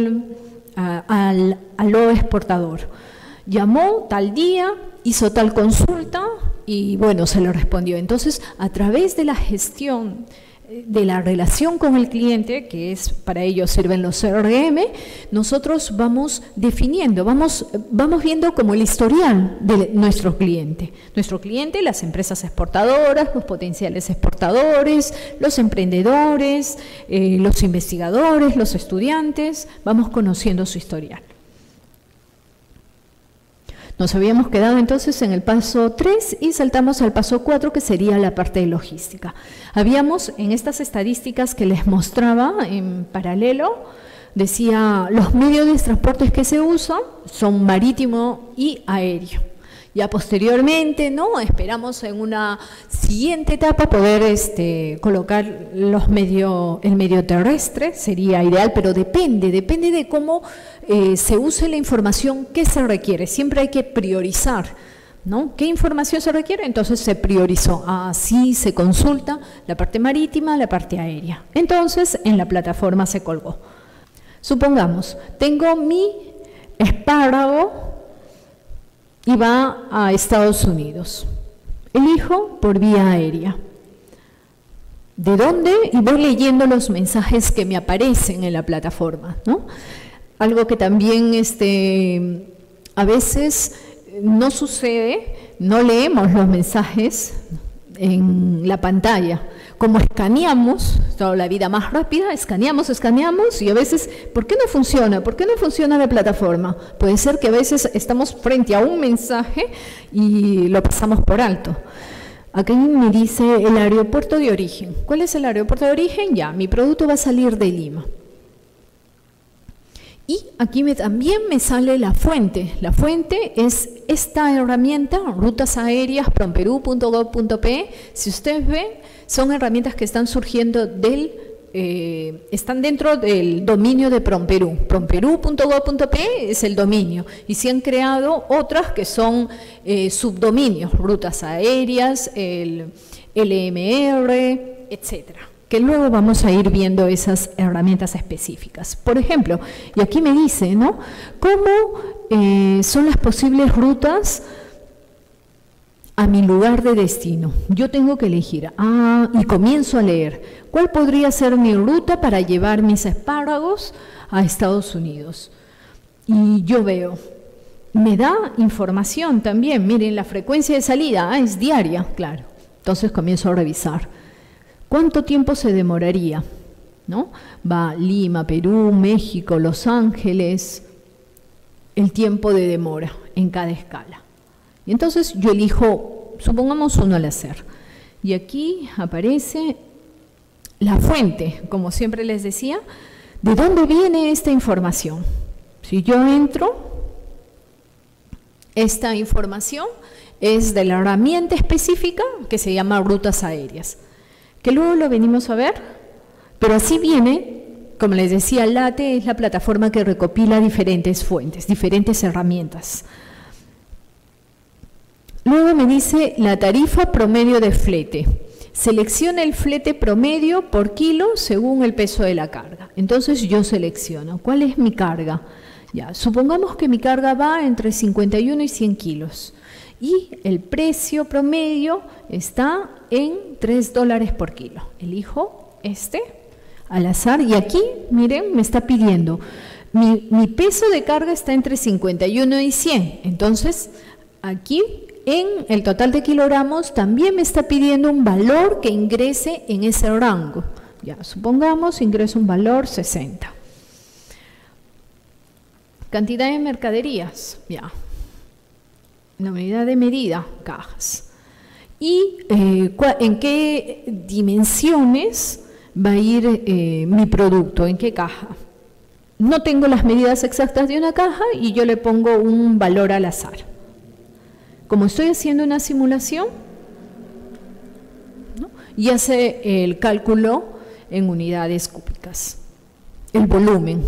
aló exportador. Llamó tal día, hizo tal consulta y bueno, se le respondió. Entonces, a través de la gestión de la relación con el cliente, que es para ello sirven los CRM, nosotros vamos definiendo, vamos viendo como el historial de nuestro cliente. Nuestro cliente, las empresas exportadoras, los potenciales exportadores, los emprendedores, los investigadores, los estudiantes, vamos conociendo su historial. Nos habíamos quedado entonces en el paso 3 y saltamos al paso 4, que sería la parte de logística. Habíamos en estas estadísticas que les mostraba en paralelo, decía los medios de transporte que se usan son marítimo y aéreo. Ya posteriormente, ¿no? Esperamos en una siguiente etapa poder colocar el medio terrestre, sería ideal, pero depende de cómo se use la información que se requiere. Siempre hay que priorizar, ¿no? ¿Qué información se requiere? Entonces se priorizó. Así se consulta la parte marítima, la parte aérea. Entonces en la plataforma se colgó. Supongamos, tengo mi espárrago y va a Estados Unidos. Elijo por vía aérea. ¿De dónde? Y voy leyendo los mensajes que me aparecen en la plataforma, ¿no? Algo que también a veces no sucede, no leemos los mensajes en la pantalla. Como escaneamos, toda la vida más rápida, escaneamos y a veces, ¿por qué no funciona? ¿Por qué no funciona la plataforma? Puede ser que a veces estamos frente a un mensaje y lo pasamos por alto. Aquí me dice el aeropuerto de origen. ¿Cuál es el aeropuerto de origen? Ya, mi producto va a salir de Lima. Y aquí también me sale la fuente. La fuente es esta herramienta, rutas aéreas, promperú.gov.pe. Si ustedes ven, son herramientas que están surgiendo están dentro del dominio de Promperú. Promperú.gov.pe es el dominio y se han creado otras que son subdominios, rutas aéreas, el LMR, etcétera, que luego vamos a ir viendo esas herramientas específicas. Por ejemplo, y aquí me dice, ¿no? ¿Cómo son las posibles rutas a mi lugar de destino? Yo tengo que elegir, y comienzo a leer, ¿cuál podría ser mi ruta para llevar mis espárragos a Estados Unidos? Y yo veo, me da información también, miren, la frecuencia de salida, es diaria, claro. Entonces comienzo a revisar. ¿Cuánto tiempo se demoraría? ¿No? Va Lima, Perú, México, Los Ángeles, el tiempo de demora en cada escala. Y entonces yo elijo, supongamos uno al azar, y aquí aparece la fuente, como siempre les decía, ¿de dónde viene esta información? Si yo entro, esta información es de la herramienta específica que se llama rutas aéreas, que luego lo venimos a ver, pero así viene, como les decía, LATE es la plataforma que recopila diferentes fuentes, diferentes herramientas. Luego me dice la tarifa promedio de flete. Selecciona el flete promedio por kilo según el peso de la carga. Entonces yo selecciono, ¿cuál es mi carga? Ya, supongamos que mi carga va entre 51 y 100 kilos. Y el precio promedio está en $3 por kilo. Elijo al azar y aquí, miren, me está pidiendo. Mi peso de carga está entre 51 y 100. Entonces, aquí en el total de kilogramos también me está pidiendo un valor que ingrese en ese rango. Ya, supongamos ingreso un valor 60. Cantidad de mercaderías, ya. La unidad de medida, cajas. Y en qué dimensiones va a ir mi producto, en qué caja. No tengo las medidas exactas de una caja y yo le pongo un valor al azar. Como estoy haciendo una simulación, y hace el cálculo en unidades cúbicas, el volumen,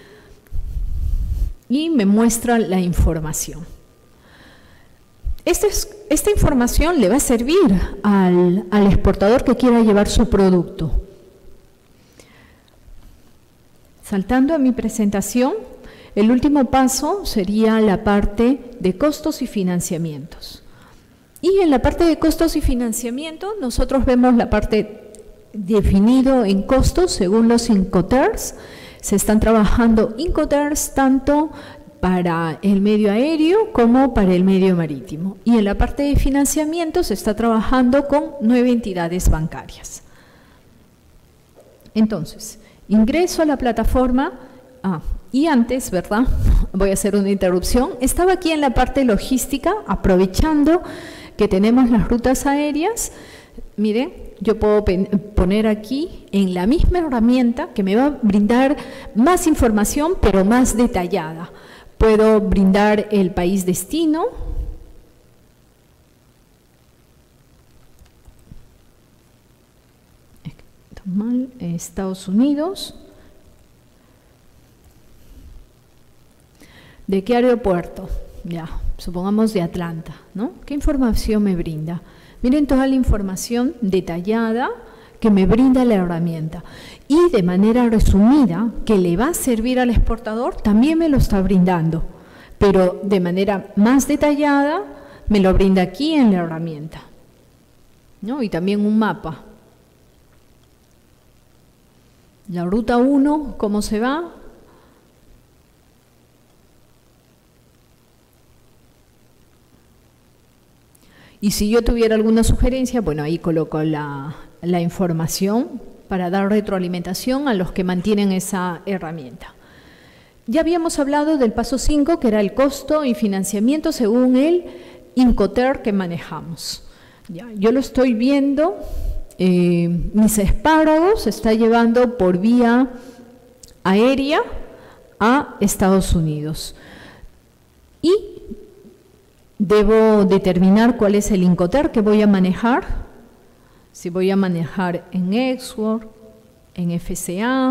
y me muestra la información. Esta información le va a servir al exportador que quiera llevar su producto. Saltando a mi presentación, el último paso sería la parte de costos y financiamientos. Y en la parte de costos y financiamiento, nosotros vemos la parte definido en costos según los Incoterms. Se están trabajando Incoterms tanto para el medio aéreo como para el medio marítimo. Y en la parte de financiamiento se está trabajando con 9 entidades bancarias. Entonces, ingreso a la plataforma. Y antes, ¿verdad? Voy a hacer una interrupción. Estaba aquí en la parte logística, aprovechando que tenemos las rutas aéreas. Miren, yo puedo poner aquí en la misma herramienta que me va a brindar más información, pero más detallada. Puedo brindar el país destino. Estados Unidos. ¿De qué aeropuerto? Ya, supongamos de Atlanta, ¿no? ¿Qué información me brinda? Miren toda la información detallada que me brinda la herramienta. Y de manera resumida, que le va a servir al exportador, también me lo está brindando. Pero de manera más detallada, me lo brinda aquí en la herramienta, ¿no? Y también un mapa. La ruta 1, ¿cómo se va? Y si yo tuviera alguna sugerencia, bueno, ahí coloco la información para dar retroalimentación a los que mantienen esa herramienta. Ya habíamos hablado del paso 5, que era el costo y financiamiento según el Incoterm que manejamos. Ya, yo lo estoy viendo, mis espárragos se está llevando por vía aérea a Estados Unidos. Y debo determinar cuál es el Incoterm que voy a manejar, si voy a manejar en Export, en FCA,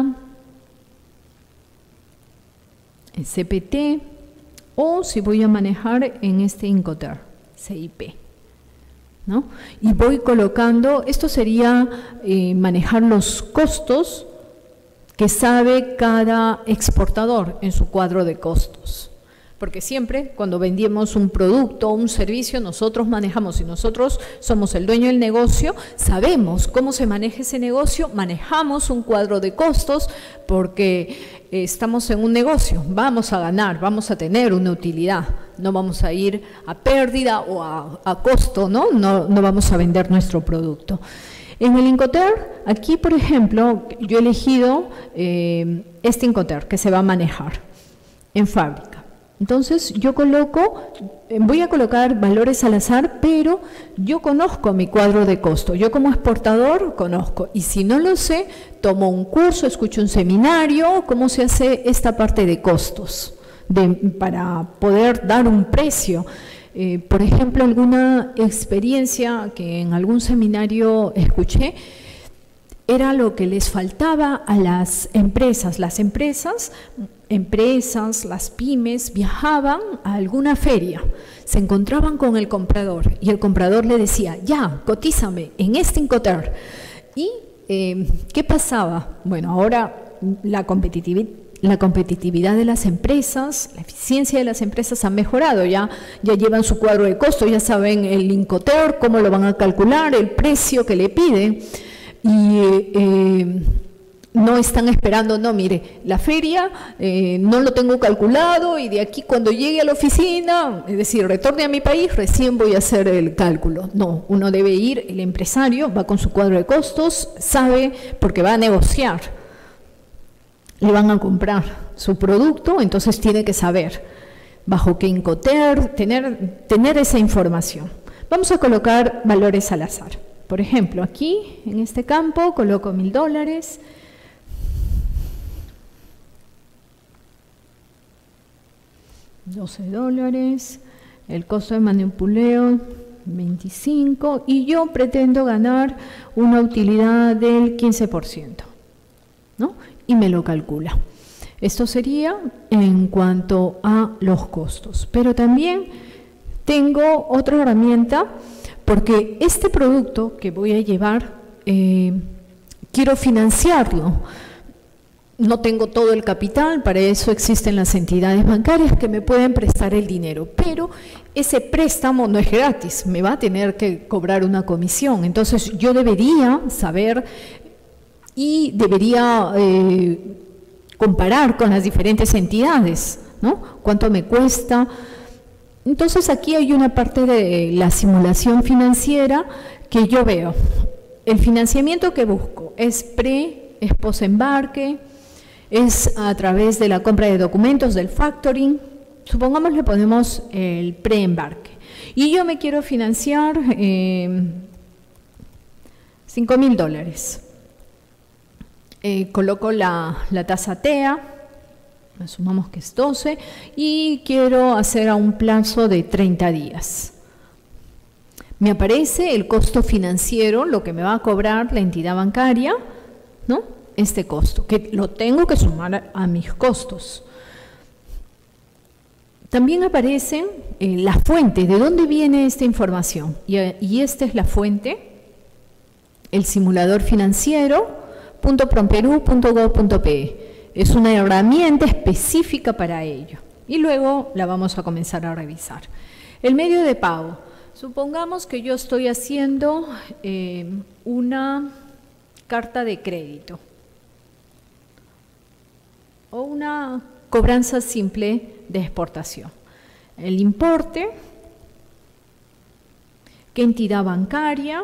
en CPT, o si voy a manejar en este Incoterm, CIP, ¿no? Y voy colocando, esto sería manejar los costos que sabe cada exportador en su cuadro de costos. Porque siempre cuando vendemos un producto o un servicio, nosotros manejamos, y nosotros somos el dueño del negocio, sabemos cómo se maneja ese negocio, manejamos un cuadro de costos porque estamos en un negocio, vamos a ganar, vamos a tener una utilidad, no vamos a ir a pérdida o a costo, ¿no? No vamos a vender nuestro producto. En el Incoterm, aquí por ejemplo, yo he elegido este Incoterm que se va a manejar en fábrica. Entonces yo voy a colocar valores al azar, pero yo conozco mi cuadro de costo, yo como exportador conozco, y si no lo sé, tomo un curso, escucho un seminario, cómo se hace esta parte de costos, para poder dar un precio. Por ejemplo, alguna experiencia que en algún seminario escuché, era lo que les faltaba a las empresas. Las empresas, las pymes, viajaban a alguna feria, se encontraban con el comprador y el comprador le decía, ya, cotízame en este Incoterm. ¿Y qué pasaba? Bueno, ahora la competitividad de las empresas, la eficiencia de las empresas ha mejorado, ya llevan su cuadro de costo, ya saben el Incoterm, cómo lo van a calcular, el precio que le piden. Y no están esperando, no, mire, la feria no lo tengo calculado y de aquí cuando llegue a la oficina, es decir, retorne a mi país, recién voy a hacer el cálculo. No, uno debe ir, el empresario va con su cuadro de costos, sabe, porque va a negociar, le van a comprar su producto, entonces tiene que saber bajo qué Incoterm, tener esa información. Vamos a colocar valores al azar. Por ejemplo, aquí, en este campo, coloco $1000. $12. El costo de manipuleo, 25, y yo pretendo ganar una utilidad del 15%, ¿no? Y me lo calcula. Esto sería en cuanto a los costos. Pero también tengo otra herramienta, porque este producto que voy a llevar, quiero financiarlo. No tengo todo el capital, para eso existen las entidades bancarias que me pueden prestar el dinero, pero ese préstamo no es gratis, me va a tener que cobrar una comisión. Entonces yo debería saber y debería comparar con las diferentes entidades, ¿no? ¿Cuánto me cuesta? Entonces aquí hay una parte de la simulación financiera que yo veo. El financiamiento que busco es es post-embarque, es a través de la compra de documentos, del factoring. Supongamos le ponemos el pre-embarque. Y yo me quiero financiar $5.000. Coloco la tasa TEA, asumamos que es 12, y quiero hacer a un plazo de 30 días. Me aparece el costo financiero, lo que me va a cobrar la entidad bancaria, ¿no? Este costo, que lo tengo que sumar a mis costos. También aparecen las fuentes, de dónde viene esta información. Y esta es la fuente, el simulador financiero, .promperú.gov.pe. Es una herramienta específica para ello. Y luego la vamos a comenzar a revisar. El medio de pago. Supongamos que yo estoy haciendo una carta de crédito o una cobranza simple de exportación. El importe, qué entidad bancaria,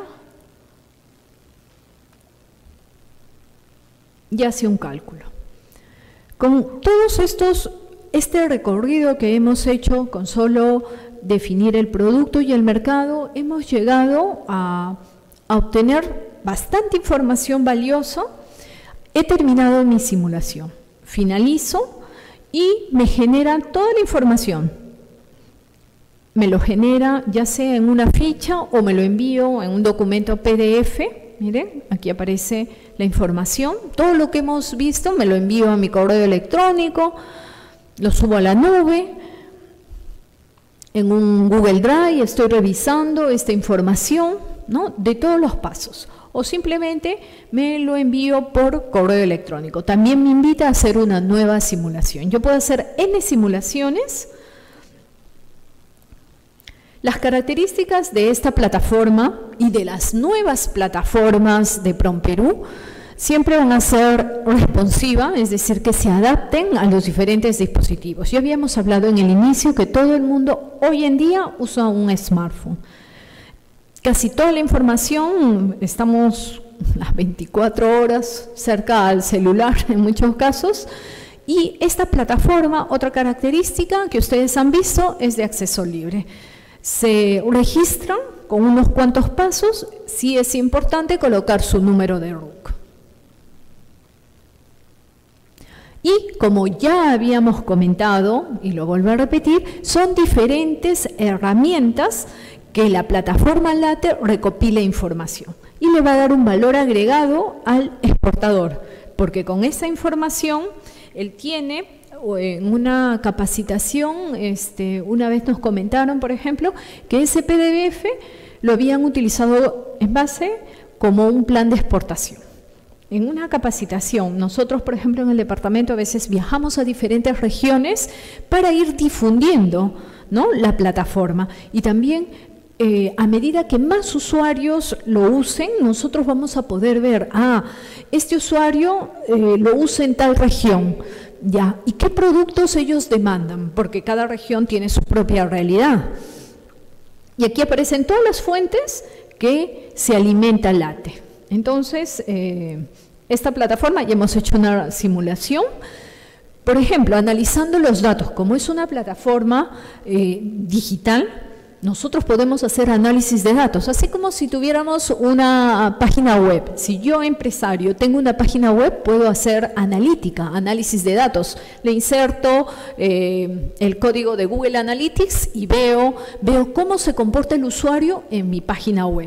y hace un cálculo. Con todos este recorrido que hemos hecho con solo definir el producto y el mercado, hemos llegado a obtener bastante información valiosa. He terminado mi simulación. Finalizo y me genera toda la información. Me lo genera ya sea en una ficha o me lo envío en un documento PDF. Miren, aquí aparece la información. Todo lo que hemos visto me lo envío a mi correo electrónico, lo subo a la nube, en un Google Drive estoy revisando esta información, ¿no?, de todos los pasos. O simplemente me lo envío por correo electrónico. También me invita a hacer una nueva simulación. Yo puedo hacer N simulaciones. Las características de esta plataforma y de las nuevas plataformas de PROMPERÚ siempre van a ser responsivas, es decir, que se adapten a los diferentes dispositivos. Ya habíamos hablado en el inicio que todo el mundo hoy en día usa un smartphone. Casi toda la información, estamos las 24 horas cerca al celular en muchos casos, y esta plataforma, otra característica que ustedes han visto, es de acceso libre. Se registran con unos cuantos pasos, sí es importante colocar su número de RUC. Y como ya habíamos comentado, y lo vuelvo a repetir, son diferentes herramientas que la plataforma LATE recopila información y le va a dar un valor agregado al exportador, porque con esa información él tiene en una capacitación, una vez nos comentaron, por ejemplo, que ese PDF lo habían utilizado en base como un plan de exportación. En una capacitación, nosotros, por ejemplo, en el departamento a veces viajamos a diferentes regiones para ir difundiendo, ¿no?, la plataforma, y también a medida que más usuarios lo usen, nosotros vamos a poder ver, este usuario lo usa en tal región, ya, ¿y qué productos ellos demandan? Porque cada región tiene su propia realidad. Y aquí aparecen todas las fuentes que se alimenta LATE. Entonces, esta plataforma, ya hemos hecho una simulación, por ejemplo, analizando los datos, como es una plataforma digital, nosotros podemos hacer análisis de datos, así como si tuviéramos una página web. Si yo, empresario, tengo una página web, puedo hacer analítica, análisis de datos. Le inserto el código de Google Analytics y veo cómo se comporta el usuario en mi página web.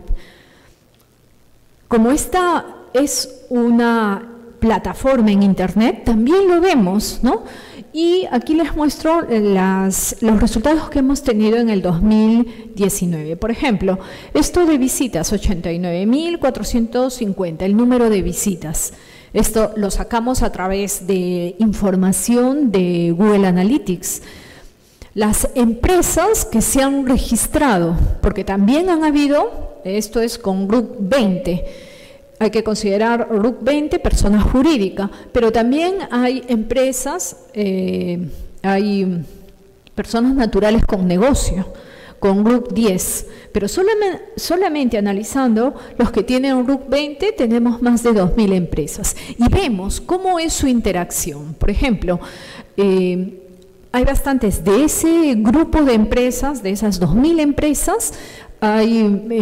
Como esta es una plataforma en Internet, también lo vemos, ¿no? Y aquí les muestro los resultados que hemos tenido en el 2019. Por ejemplo, esto de visitas, 89.450, el número de visitas. Esto lo sacamos a través de información de Google Analytics. Las empresas que se han registrado, porque también han habido, esto es con RUC 20, hay que considerar RUC 20 persona jurídica, pero también hay empresas, hay personas naturales con negocio, con RUC 10, pero solamente analizando los que tienen RUC 20 tenemos más de 2.000 empresas y vemos cómo es su interacción. Por ejemplo, hay bastantes de ese grupo de empresas, de esas 2.000 empresas, hay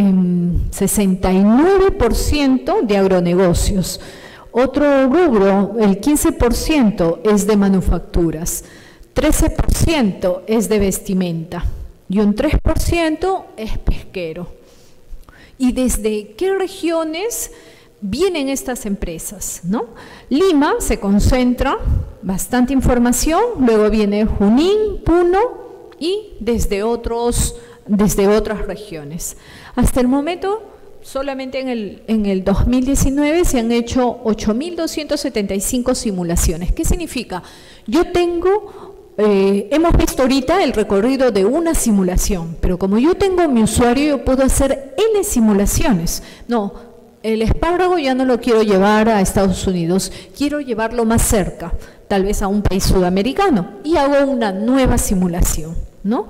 69% de agronegocios. Otro rubro, el 15% es de manufacturas, 13% es de vestimenta y un 3% es pesquero. ¿Y desde qué regiones vienen estas empresas, ¿no? Lima se concentra bastante información, luego viene Junín, Puno y desde otras regiones. Hasta el momento, solamente en el 2019 se han hecho 8.275 simulaciones. ¿Qué significa? Yo tengo, hemos visto ahorita el recorrido de una simulación, pero como yo tengo mi usuario, yo puedo hacer N simulaciones. No, el espárrago ya no lo quiero llevar a Estados Unidos, quiero llevarlo más cerca, tal vez a un país sudamericano, y hago una nueva simulación, ¿no?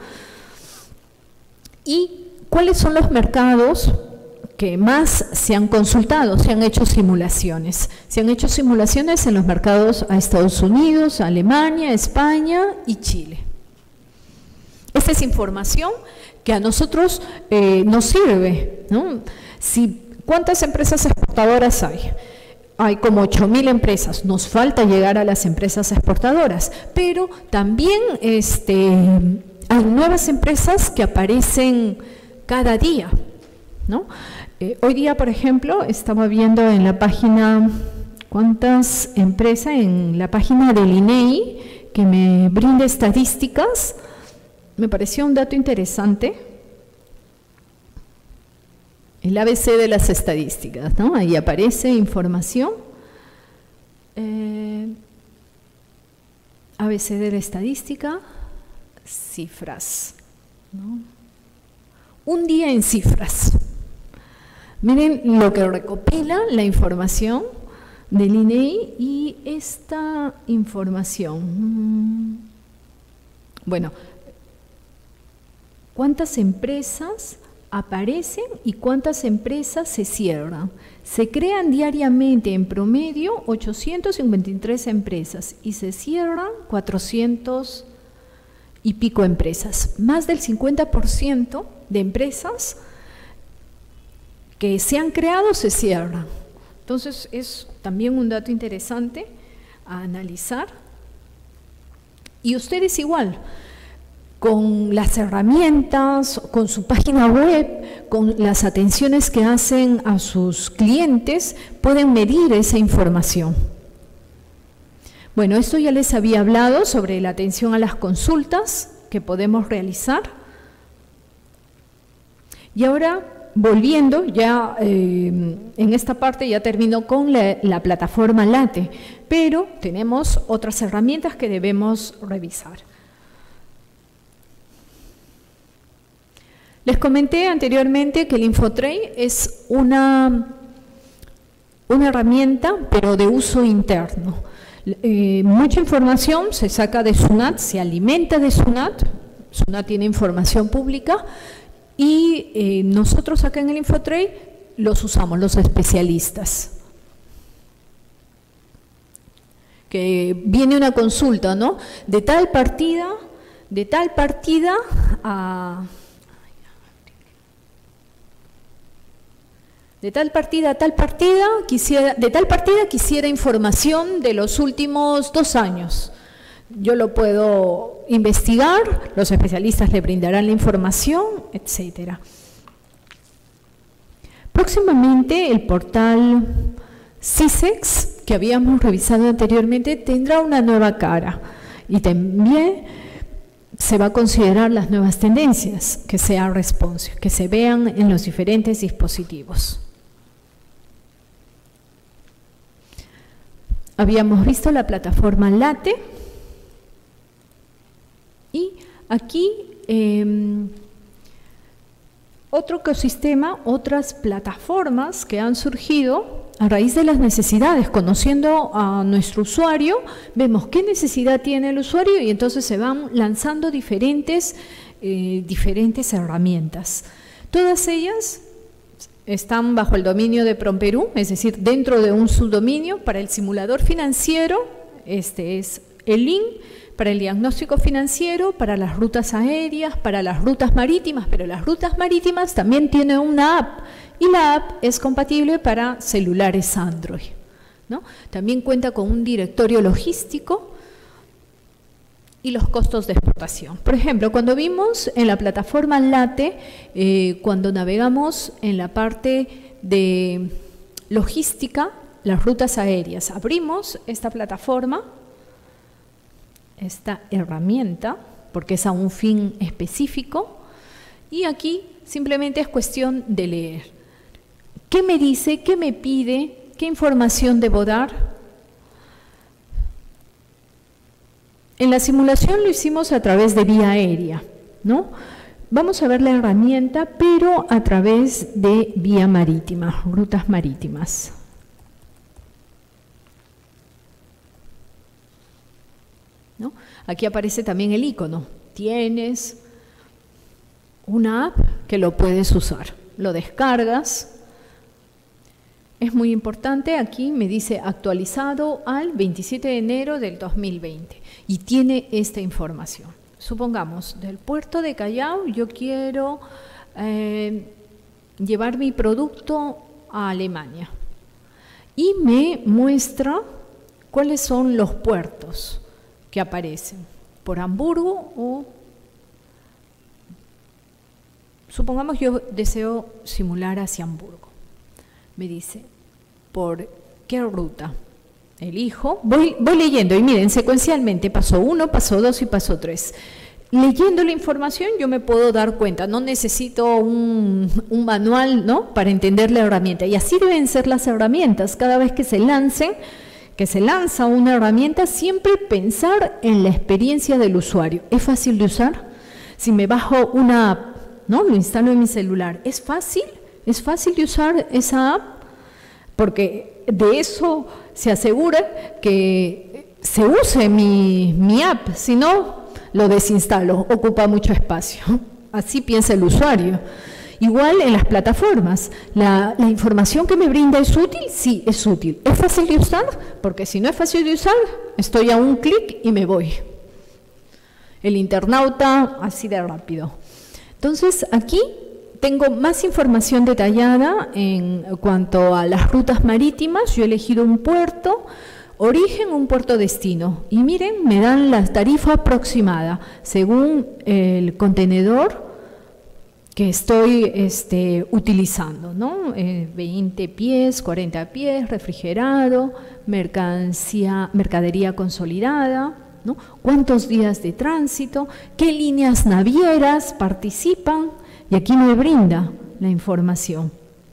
¿Y cuáles son los mercados que más se han consultado? Se han hecho simulaciones. Se han hecho simulaciones en los mercados a Estados Unidos, a Alemania, España y Chile. Esta es información que a nosotros nos sirve, ¿no? ¿Cuántas empresas exportadoras hay? Hay como 8.000 empresas. Nos falta llegar a las empresas exportadoras, pero también hay nuevas empresas que aparecen cada día, ¿no? Hoy día, por ejemplo, estaba viendo en la página, ¿cuántas empresas? En la página del INEI, que me brinda estadísticas, me pareció un dato interesante, el ABC de las estadísticas, ¿no? Ahí aparece información, ABC de la estadística, cifras, ¿no? Un día en cifras. Miren lo que recopila la información del INEI y esta información. Bueno, ¿cuántas empresas aparecen y cuántas empresas se cierran? Se crean diariamente en promedio 853 empresas y se cierran 400 y pico empresas. Más del 50% de empresas que se han creado se cierran. Entonces es también un dato interesante a analizar. Y ustedes igual, con las herramientas, con su página web, con las atenciones que hacen a sus clientes, pueden medir esa información. Bueno, esto ya les había hablado sobre la atención a las consultas que podemos realizar. Y ahora, volviendo, ya en esta parte ya termino con la plataforma LATE, pero tenemos otras herramientas que debemos revisar. Les comenté anteriormente que el Infotrade es una herramienta, pero de uso interno. Mucha información se saca de SUNAT, se alimenta de SUNAT. SUNAT tiene información pública y nosotros acá en el Infotrade los usamos, los especialistas. Que viene una consulta, ¿no? De tal partida a... De tal partida a tal partida quisiera información de los últimos 2 años. Yo lo puedo investigar, los especialistas le brindarán la información, etcétera. Próximamente el portal CISEX, que habíamos revisado anteriormente, tendrá una nueva cara y también se va a considerar las nuevas tendencias que sea responsive, que se vean en los diferentes dispositivos. Habíamos visto la plataforma LATE y aquí otro ecosistema, otras plataformas que han surgido a raíz de las necesidades, conociendo a nuestro usuario, vemos qué necesidad tiene el usuario y entonces se van lanzando diferentes herramientas. Todas ellas están bajo el dominio de PROMPERÚ, es decir, dentro de un subdominio. Para el simulador financiero, este es el link, para el diagnóstico financiero, para las rutas aéreas, para las rutas marítimas, pero las rutas marítimas también tienen una app y la app es compatible para celulares Android, ¿no? También cuenta con un directorio logístico y los costos de exportación. Por ejemplo, cuando vimos en la plataforma LATE, cuando navegamos en la parte de logística, las rutas aéreas, abrimos esta plataforma, esta herramienta, porque es a un fin específico, y aquí simplemente es cuestión de leer. ¿Qué me dice? ¿Qué me pide? ¿Qué información debo dar? En la simulación lo hicimos a través de vía aérea, ¿no? Vamos a ver la herramienta, pero a través de vía marítima, rutas marítimas. ¿No? Aquí aparece también el icono. Tienes una app que lo puedes usar. Lo descargas. Es muy importante, aquí me dice actualizado al 27 de enero del 2020 y tiene esta información. Supongamos, del puerto de Callao yo quiero llevar mi producto a Alemania y me muestra cuáles son los puertos que aparecen, por Hamburgo o, supongamos yo deseo simular hacia Hamburgo. Me dice, ¿por qué ruta? Elijo, voy leyendo y miren, secuencialmente, paso 1, paso 2 y paso 3. Leyendo la información yo me puedo dar cuenta, no necesito un manual, ¿no?, para entender la herramienta. Y así deben ser las herramientas, cada vez que se lanza una herramienta, siempre pensar en la experiencia del usuario. ¿Es fácil de usar? Si me bajo una app, ¿no?, lo instalo en mi celular, ¿es fácil? ¿Es fácil de usar esa app? Porque de eso se asegura que se use mi app, si no, lo desinstalo, ocupa mucho espacio. Así piensa el usuario. Igual en las plataformas, ¿la información que me brinda es útil? Sí, es útil. ¿Es fácil de usar? Porque si no es fácil de usar, estoy a un clic y me voy. El internauta, así de rápido. Entonces, aquí tengo más información detallada en cuanto a las rutas marítimas. Yo he elegido un puerto origen, un puerto destino. Y miren, me dan la tarifa aproximada según el contenedor que estoy utilizando, ¿no? 20 pies, 40 pies, refrigerado, mercadería consolidada, ¿no? ¿Cuántos días de tránsito? ¿Qué líneas navieras participan? Y aquí me brinda la información.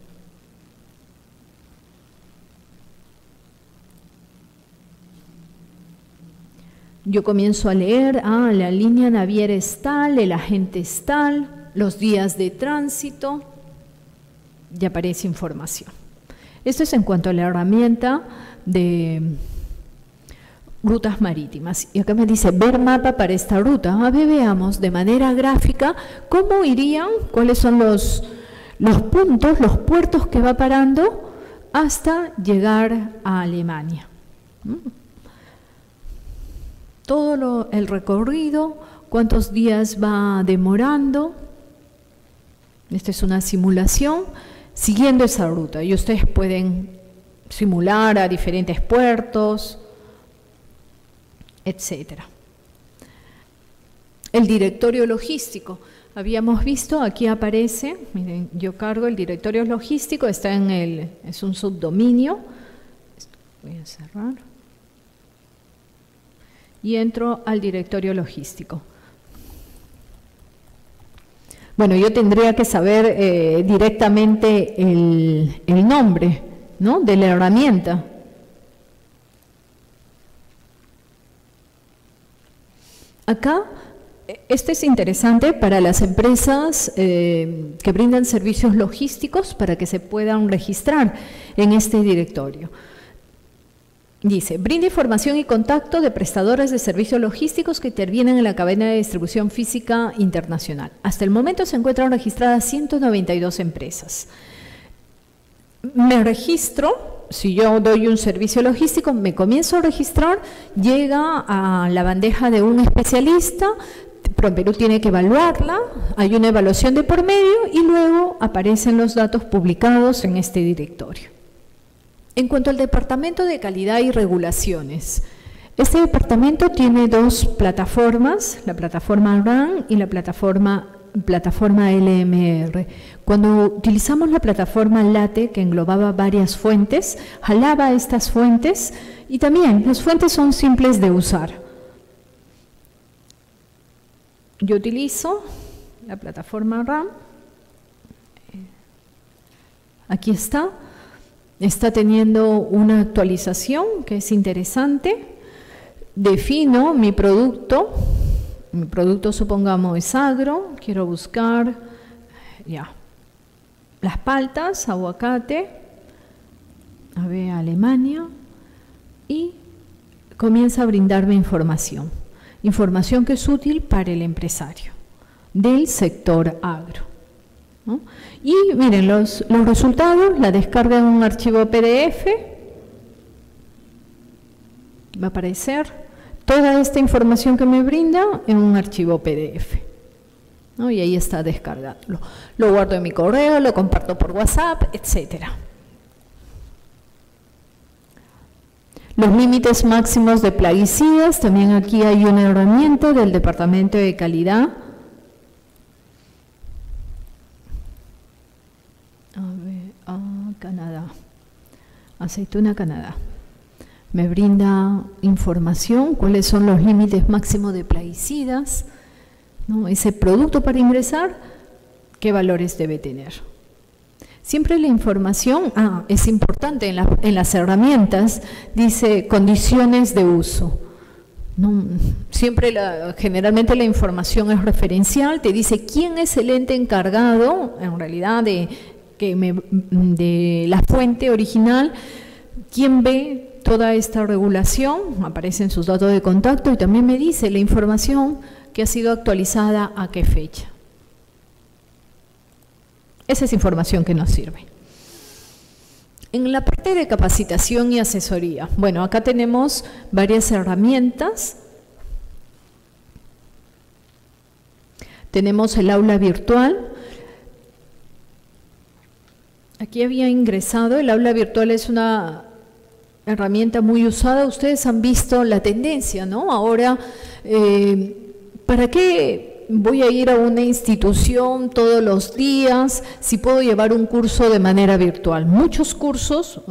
Yo comienzo a leer, la línea naviera es tal, el agente es tal, los días de tránsito, y aparece información. Esto es en cuanto a la herramienta de rutas marítimas. Y acá me dice, ver mapa para esta ruta. A ver, veamos de manera gráfica cómo irían, cuáles son los puntos, los puertos que va parando hasta llegar a Alemania. Todo el recorrido, cuántos días va demorando. Esta es una simulación. siguiendo esa ruta. Y ustedes pueden simular a diferentes puertos, etcétera. El directorio logístico. Habíamos visto, aquí aparece, miren, yo cargo el directorio logístico, está en es un subdominio. Voy a cerrar. Y entro al directorio logístico. Bueno, yo tendría que saber directamente el nombre, ¿no?, de la herramienta. Acá, este es interesante para las empresas que brindan servicios logísticos para que se puedan registrar en este directorio. Dice, brinda información y contacto de prestadores de servicios logísticos que intervienen en la cadena de distribución física internacional. Hasta el momento se encuentran registradas 192 empresas. Me registro, si yo doy un servicio logístico, me comienzo a registrar, llega a la bandeja de un especialista, PROMPERÚ tiene que evaluarla, hay una evaluación de por medio y luego aparecen los datos publicados en este directorio. En cuanto al Departamento de Calidad y Regulaciones, este departamento tiene dos plataformas, la plataforma RAN y la plataforma LMR. Cuando utilizamos la plataforma LATE, que englobaba varias fuentes, jalaba estas fuentes y también las fuentes son simples de usar. Yo utilizo la plataforma RAN, aquí está. Está teniendo una actualización que es interesante. Defino mi producto supongamos es agro, quiero buscar ya las paltas, aguacate, a ver, Alemania, y comienza a brindarme información que es útil para el empresario del sector agro, ¿no? Y miren, los resultados, la descarga en un archivo PDF, va a aparecer toda esta información que me brinda en un archivo PDF, ¿no? Y ahí está descargándolo. Lo guardo en mi correo, lo comparto por WhatsApp, etcétera. Los límites máximos de plaguicidas, también aquí hay una herramienta del Departamento de Calidad. Canadá, aceituna Canadá. Me brinda información, cuáles son los límites máximos de plaguicidas, ¿no? Ese producto para ingresar, qué valores debe tener. Siempre la información, es importante en las herramientas, dice condiciones de uso, ¿no? Siempre, generalmente la información es referencial, te dice quién es el ente encargado, en realidad, de la fuente original, quién ve toda esta regulación, aparecen sus datos de contacto y también me dice la información que ha sido actualizada a qué fecha. Esa es información que nos sirve. En la parte de capacitación y asesoría, bueno, acá tenemos varias herramientas. Tenemos el aula virtual. Aquí había ingresado, el aula virtual es una herramienta muy usada. Ustedes han visto la tendencia, ¿no? Ahora, ¿para qué voy a ir a una institución todos los días si puedo llevar un curso de manera virtual? Muchos cursos,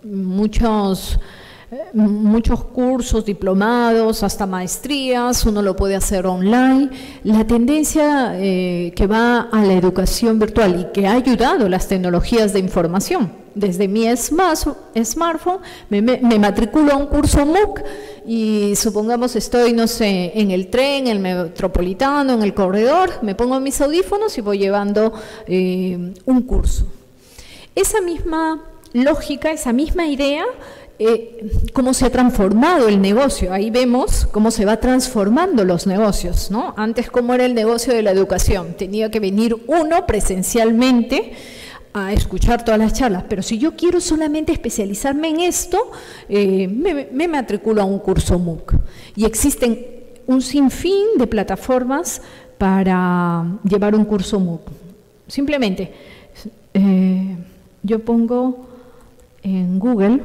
muchos cursos, diplomados, hasta maestrías, uno lo puede hacer online. La tendencia que va a la educación virtual y que ha ayudado las tecnologías de información. Desde mi smartphone me matriculo a un curso MOOC y supongamos estoy, no sé, en el tren, en el metropolitano, en el corredor, me pongo mis audífonos y voy llevando un curso. Esa misma lógica, esa misma idea, cómo se ha transformado el negocio. Ahí vemos cómo se va transformando los negocios, ¿no? Antes, ¿cómo era el negocio de la educación? Tenía que venir uno presencialmente a escuchar todas las charlas, pero si yo quiero solamente especializarme en esto, me matriculo a un curso MOOC. Y existen un sinfín de plataformas para llevar un curso MOOC. Simplemente yo pongo en Google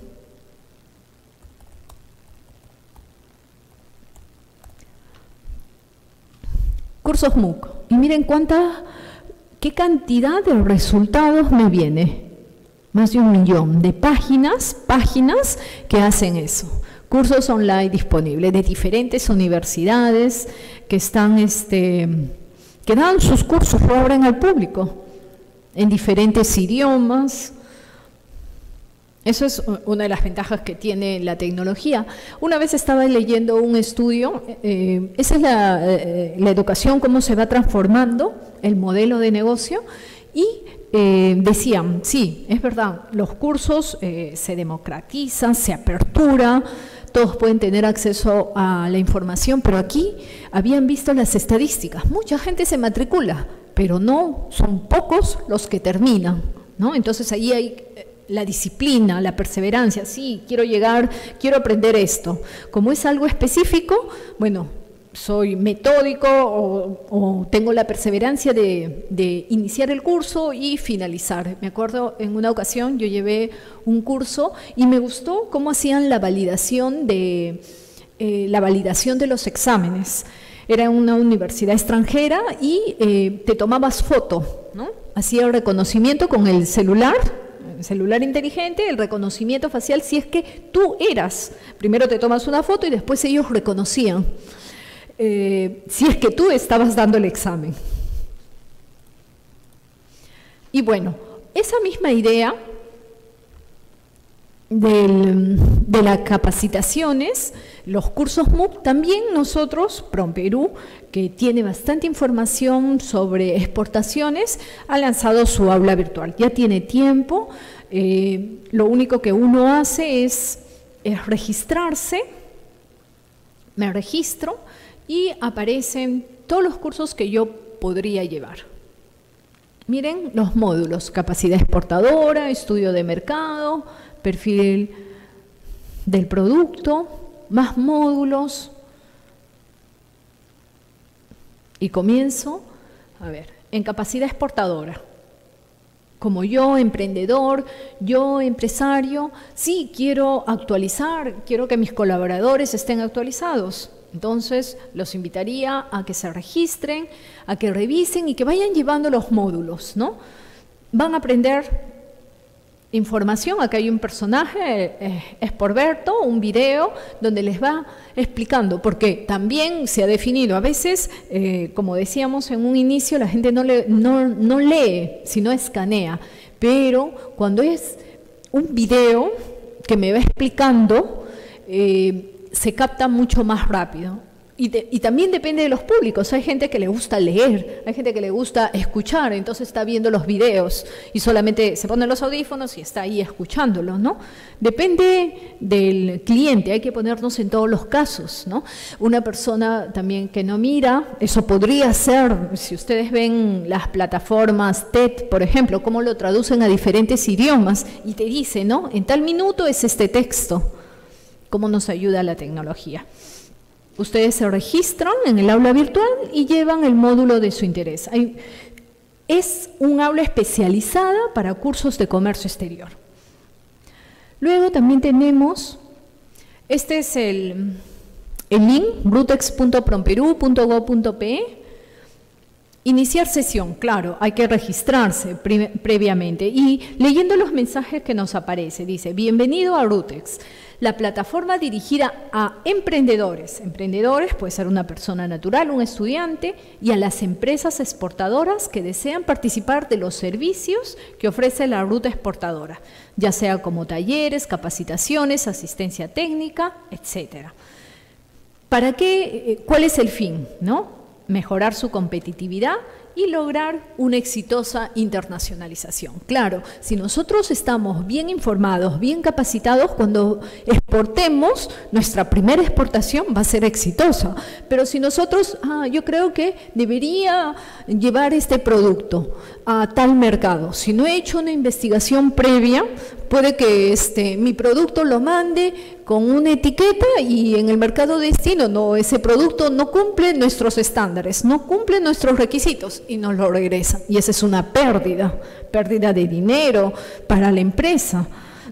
cursos MOOC y miren qué cantidad de resultados me viene. Más de 1 millón de páginas que hacen eso. Cursos online disponibles de diferentes universidades que están, que dan sus cursos, lo abren al público en diferentes idiomas. Eso es una de las ventajas que tiene la tecnología. Una vez estaba leyendo un estudio, esa es la educación, cómo se va transformando el modelo de negocio, y decían, sí, es verdad, los cursos se democratizan, se apertura, todos pueden tener acceso a la información, pero aquí habían visto las estadísticas, mucha gente se matricula, pero no, son pocos los que terminan, ¿no? Entonces ahí hay la disciplina, la perseverancia, sí, quiero llegar, quiero aprender esto. Como es algo específico, bueno, soy metódico o tengo la perseverancia de iniciar el curso y finalizar. Me acuerdo en una ocasión yo llevé un curso y me gustó cómo hacían la validación de los exámenes. Era en una universidad extranjera y te tomabas foto, ¿no? Hacía el reconocimiento con el celular inteligente, el reconocimiento facial, si es que tú eras. Primero te tomas una foto y después ellos reconocían si es que tú estabas dando el examen. Y bueno, esa misma idea de las capacitaciones, los cursos MOOC, también nosotros, PROMPERÚ, que tiene bastante información sobre exportaciones, ha lanzado su aula virtual. Ya tiene tiempo, lo único que uno hace es registrarse, me registro y aparecen todos los cursos que yo podría llevar. Miren los módulos: capacidad exportadora, estudio de mercado, perfil del producto, más módulos. Y comienzo, a ver, en capacidad exportadora. Como yo, emprendedor, yo, empresario, sí, quiero actualizar, quiero que mis colaboradores estén actualizados. Entonces, los invitaría a que se registren, a que revisen y que vayan llevando los módulos, ¿no? Van a aprender información. Acá hay un personaje, es Porberto, un video donde les va explicando, porque también se ha definido, a veces, como decíamos en un inicio, la gente no lee, sino escanea, pero cuando es un video que me va explicando, se capta mucho más rápido. Y también depende de los públicos. Hay gente que le gusta leer, hay gente que le gusta escuchar, entonces está viendo los videos y solamente se pone los audífonos y está ahí escuchándolos, ¿no? Depende del cliente, hay que ponernos en todos los casos, ¿no? Una persona también que no mira, eso podría ser, si ustedes ven las plataformas TED, por ejemplo, cómo lo traducen a diferentes idiomas y te dice, ¿no? En tal minuto es este texto. ¿Cómo nos ayuda la tecnología? Ustedes se registran en el aula virtual y llevan el módulo de su interés. Es un aula especializada para cursos de comercio exterior. Luego también tenemos, este es el link, brutex.promperú.gov.pe. Iniciar sesión, claro, hay que registrarse previamente y leyendo los mensajes que nos aparece, dice, bienvenido a Brutex, la plataforma dirigida a emprendedores. Emprendedores puede ser una persona natural, un estudiante, y a las empresas exportadoras que desean participar de los servicios que ofrece la ruta exportadora, ya sea como talleres, capacitaciones, asistencia técnica, etcétera. ¿Para qué? ¿Cuál es el fin? ¿No? Mejorar su competitividad y lograr una exitosa internacionalización. Claro, si nosotros estamos bien informados, bien capacitados, cuando exportemos, nuestra primera exportación va a ser exitosa. Pero si nosotros, yo creo que debería llevar este producto a tal mercado, si no he hecho una investigación previa, puede que mi producto lo mande con una etiqueta y en el mercado de destino no, ese producto no cumple nuestros estándares, no cumple nuestros requisitos y nos lo regresan. Y esa es una pérdida de dinero para la empresa.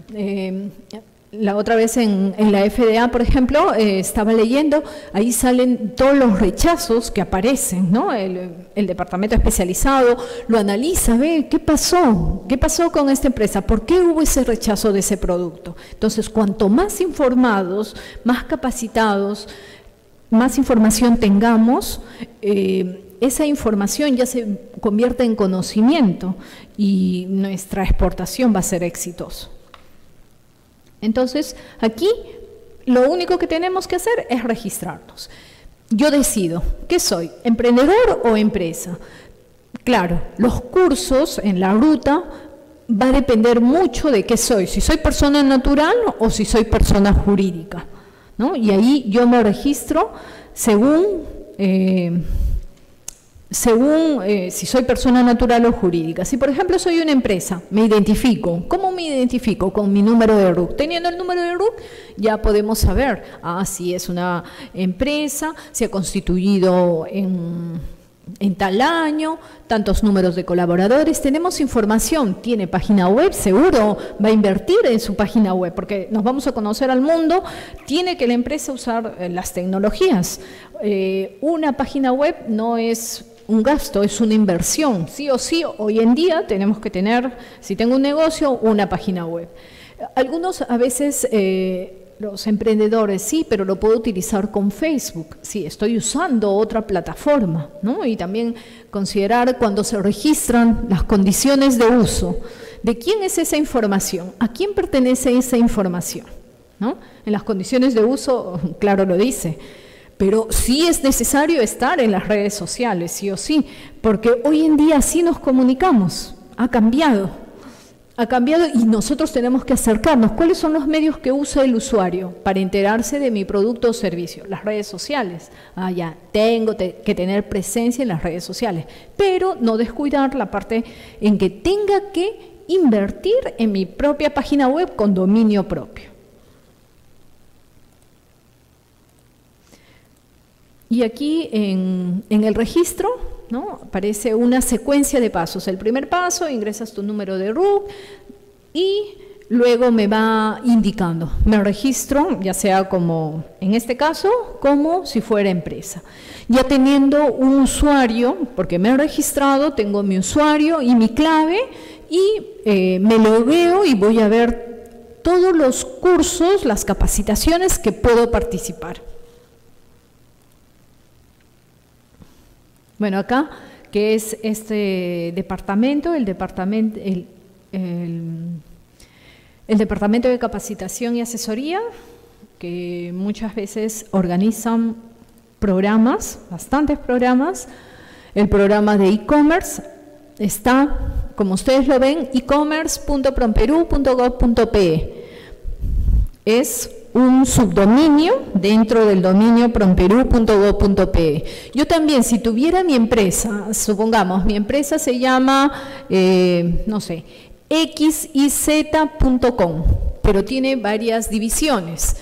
La otra vez en la FDA, por ejemplo, estaba leyendo, ahí salen todos los rechazos que aparecen, ¿no? El departamento especializado lo analiza, ve qué pasó con esta empresa, por qué hubo ese rechazo de ese producto. Entonces, cuanto más informados, más capacitados, más información tengamos, esa información ya se convierte en conocimiento y nuestra exportación va a ser exitosa. Entonces, aquí lo único que tenemos que hacer es registrarnos. Yo decido, ¿qué soy? ¿Emprendedor o empresa? Claro, los cursos en la ruta va a depender mucho de qué soy, si soy persona natural o si soy persona jurídica, ¿no? Y ahí yo me registro según si soy persona natural o jurídica. Si, por ejemplo, soy una empresa, me identifico. ¿Cómo me identifico? Con mi número de RUC. Teniendo el número de RUC, ya podemos saber, si es una empresa, se ha constituido en tal año, tantos números de colaboradores, tenemos información, tiene página web, seguro va a invertir en su página web, porque nos vamos a conocer al mundo, tiene que la empresa usar las tecnologías. Una página web no es un gasto, es una inversión, sí o sí, hoy en día tenemos que tener, si tengo un negocio, una página web. Algunos a veces, los emprendedores, sí, pero lo puedo utilizar con Facebook, sí, estoy usando otra plataforma, ¿no? Y también considerar cuando se registran las condiciones de uso, ¿de quién es esa información? ¿A quién pertenece esa información? ¿No? En las condiciones de uso, claro lo dice, pero sí es necesario estar en las redes sociales, sí o sí, porque hoy en día sí nos comunicamos, ha cambiado y nosotros tenemos que acercarnos. ¿Cuáles son los medios que usa el usuario para enterarse de mi producto o servicio? Las redes sociales. Ya, tengo que tener presencia en las redes sociales, pero no descuidar la parte en que tenga que invertir en mi propia página web con dominio propio. Y aquí en el registro, ¿no?, aparece una secuencia de pasos. El primer paso, ingresas tu número de RUC y luego me va indicando. Me registro, ya sea como, en este caso, como si fuera empresa. Ya teniendo un usuario, porque me he registrado, tengo mi usuario y mi clave y me logueo y voy a ver todos los cursos, las capacitaciones que puedo participar. Bueno, acá, que es este departamento, el departamento de capacitación y asesoría, que muchas veces organizan programas, bastantes programas. El programa de e-commerce está, como ustedes lo ven, ecommerce.promperú.gov.pe. Es un subdominio dentro del dominio promperú.gov.pe. Yo también, si tuviera mi empresa, supongamos, mi empresa se llama, no sé, xiz.com, pero tiene varias divisiones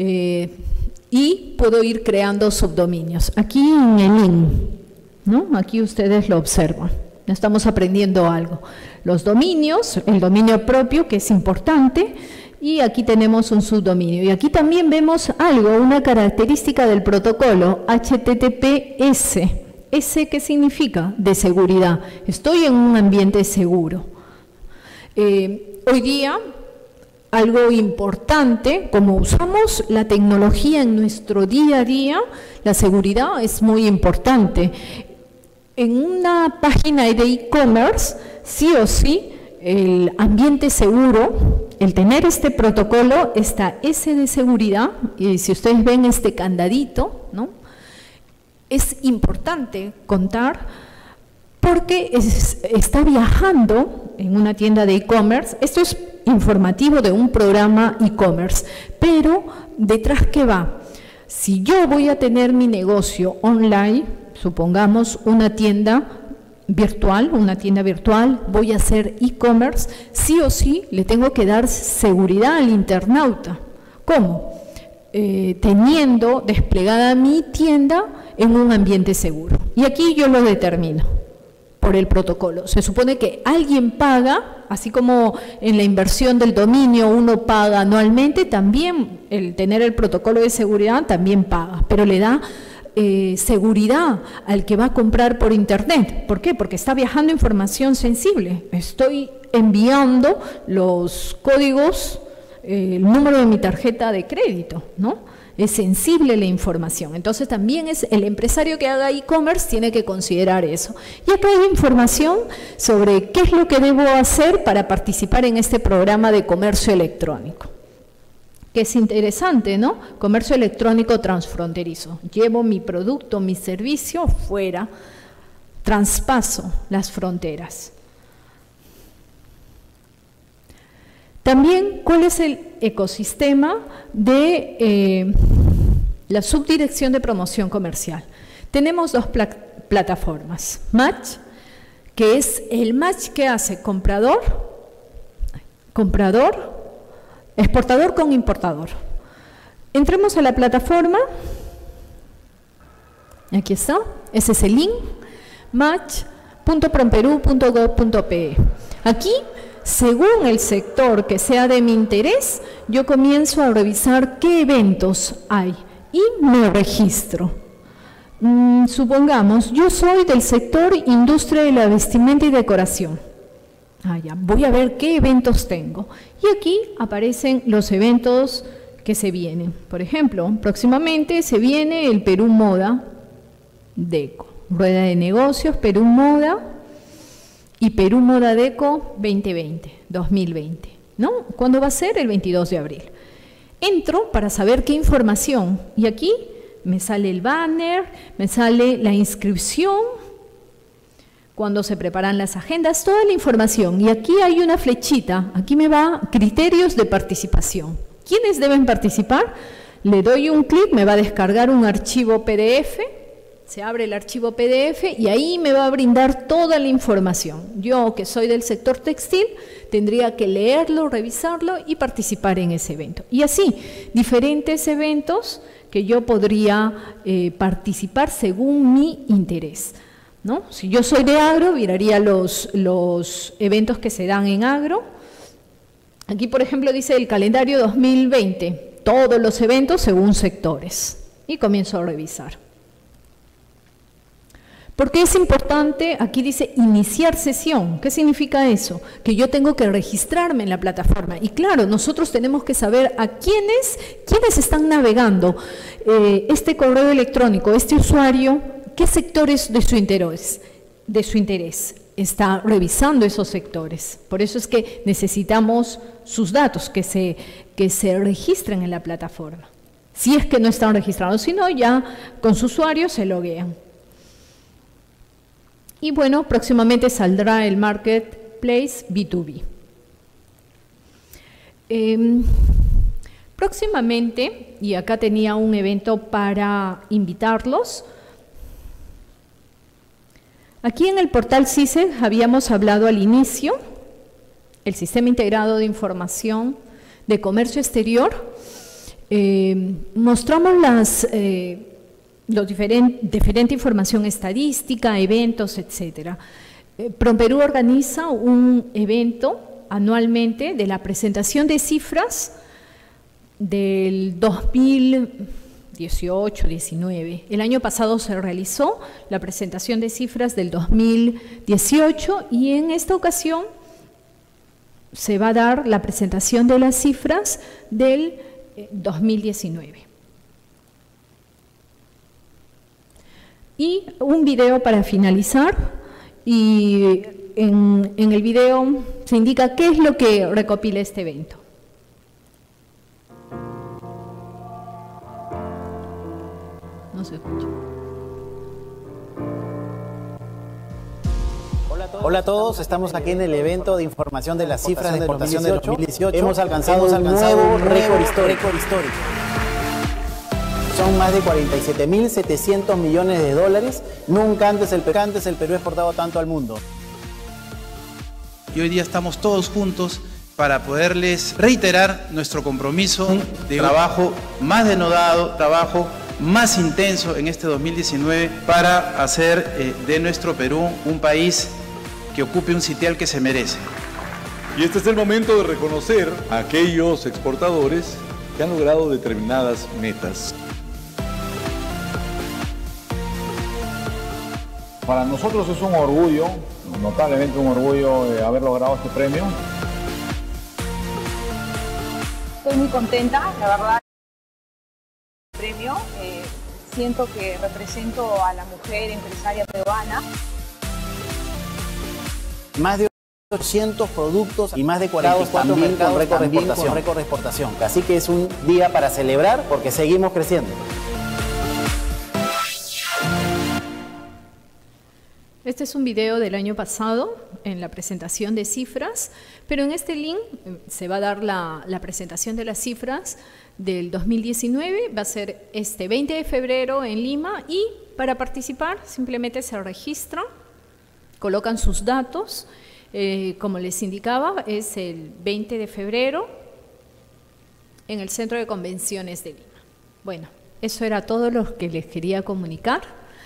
y puedo ir creando subdominios. Aquí en el link, ¿no? Aquí ustedes lo observan. Estamos aprendiendo algo. Los dominios, el dominio propio, que es importante, y aquí tenemos un subdominio. Y aquí también vemos algo, una característica del protocolo, HTTPS. ¿S qué significa? De seguridad. Estoy en un ambiente seguro. Hoy día, algo importante, como usamos la tecnología en nuestro día a día, la seguridad es muy importante. En una página de e-commerce, sí o sí, el ambiente seguro, el tener este protocolo, esta S de seguridad, y si ustedes ven este candadito, ¿no?, es importante contar porque está viajando en una tienda de e-commerce. Esto es informativo de un programa e-commerce, pero detrás, ¿qué va? Si yo voy a tener mi negocio online, supongamos una tienda virtual, una tienda virtual, voy a hacer e-commerce, sí o sí le tengo que dar seguridad al internauta. ¿Cómo? Teniendo desplegada mi tienda en un ambiente seguro. Y aquí yo lo determino por el protocolo. Se supone que alguien paga, así como en la inversión del dominio uno paga anualmente, también el tener el protocolo de seguridad también paga, pero le da seguridad al que va a comprar por internet. ¿Por qué? Porque está viajando información sensible. Estoy enviando los códigos, el número de mi tarjeta de crédito, ¿no? Es sensible la información. Entonces también es el empresario que haga e-commerce tiene que considerar eso. Y acá hay información sobre qué es lo que debo hacer para participar en este programa de comercio electrónico. Que es interesante, ¿no? Comercio electrónico transfronterizo. Llevo mi producto, mi servicio fuera, traspaso las fronteras. También, ¿cuál es el ecosistema de la subdirección de promoción comercial? Tenemos dos plataformas. Match, que es el match que hace comprador, exportador con importador. Entremos a la plataforma. Aquí está. Ese es el link. match.promperú.gov.pe. Aquí, según el sector que sea de mi interés, yo comienzo a revisar qué eventos hay y me registro. Supongamos, yo soy del sector industria de la vestimenta y decoración. Ya, voy a ver qué eventos tengo. Y aquí aparecen los eventos que se vienen. Por ejemplo, próximamente se viene el Perú Moda Deco, Rueda de Negocios, Perú Moda y Perú Moda Deco 2020, ¿no? ¿Cuándo va a ser? El 22 de abril. Entro para saber qué información y aquí me sale el banner, me sale la inscripción, cuando se preparan las agendas, toda la información. Y aquí hay una flechita, aquí me va criterios de participación. ¿Quiénes deben participar? Le doy un clic, me va a descargar un archivo PDF, se abre el archivo PDF y ahí me va a brindar toda la información. Yo, que soy del sector textil, tendría que leerlo, revisarlo y participar en ese evento. Y así, diferentes eventos que yo podría participar según mi interés, ¿no? Si yo soy de agro, miraría los eventos que se dan en agro. Aquí, por ejemplo, dice el calendario 2020, todos los eventos según sectores. Y comienzo a revisar. ¿Por qué es importante? Aquí dice iniciar sesión. ¿Qué significa eso? Que yo tengo que registrarme en la plataforma. Y claro, nosotros tenemos que saber a quiénes están navegando este correo electrónico, este usuario, qué sectores de su interés está revisando esos sectores. Por eso es que necesitamos sus datos, que se registren en la plataforma. Si es que no están registrados, si no, ya con su usuario se loguean. Y bueno, próximamente saldrá el Marketplace B2B. Próximamente, y acá tenía un evento para invitarlos, aquí en el portal CISE habíamos hablado al inicio, el Sistema Integrado de Información de Comercio Exterior, mostramos diferente información estadística, eventos, etcétera. PROMPERÚ organiza un evento anualmente de la presentación de cifras del 2018-19. El año pasado se realizó la presentación de cifras del 2018 y en esta ocasión se va a dar la presentación de las cifras del 2019. Y un video para finalizar, y en el video se indica qué es lo que recopila este evento. No se escucha. Hola a todos, estamos aquí en el evento de información de las cifras de exportación de 2018. Hemos alcanzado un nuevo récord histórico. Son más de 47.700 millones de dólares. Nunca antes el Perú ha exportado tanto al mundo. Y hoy día estamos todos juntos para poderles reiterar nuestro compromiso de trabajo más denodado, trabajo más intenso en este 2019 para hacer de nuestro Perú un país que ocupe un sitial que se merece. Y este es el momento de reconocer a aquellos exportadores que han logrado determinadas metas. Para nosotros es un orgullo, notablemente un orgullo haber logrado este premio. Estoy muy contenta, la verdad, premio. Siento que represento a la mujer empresaria peruana. Más de 800 productos y más de 44 mercados con récord de exportación. Así que es un día para celebrar porque seguimos creciendo. Este es un video del año pasado en la presentación de cifras, pero en este link se va a dar la presentación de las cifras del 2019, va a ser este 20 de febrero en Lima y para participar simplemente se registran, colocan sus datos, como les indicaba es el 20 de febrero en el Centro de Convenciones de Lima. Bueno, eso era todo lo que les quería comunicar.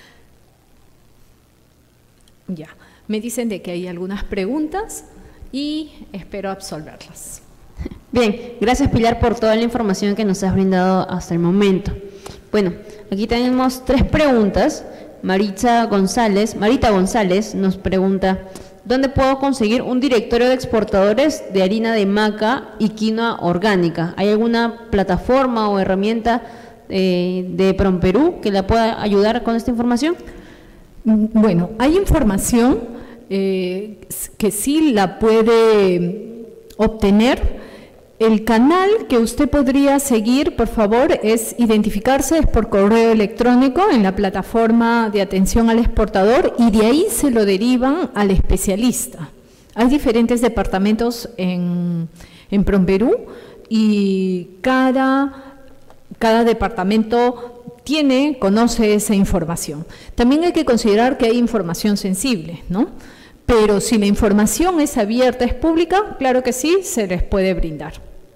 Ya, me dicen de que hay algunas preguntas y espero absolverlas. Bien, gracias Pilar por toda la información que nos has brindado hasta el momento. Bueno, aquí tenemos 3 preguntas. Marita González nos pregunta, ¿dónde puedo conseguir un directorio de exportadores de harina de maca y quinoa orgánica? ¿Hay alguna plataforma o herramienta de PROMPERÚ que la pueda ayudar con esta información? Bueno, hay información que sí la puede obtener. El canal que usted podría seguir, por favor, es identificarse por correo electrónico en la plataforma de atención al exportador y de ahí se lo derivan al especialista. Hay diferentes departamentos en PROMPERÚ y cada departamento conoce esa información. También hay que considerar que hay información sensible, ¿no? Pero si la información es abierta, es pública, claro que sí, se les puede brindar.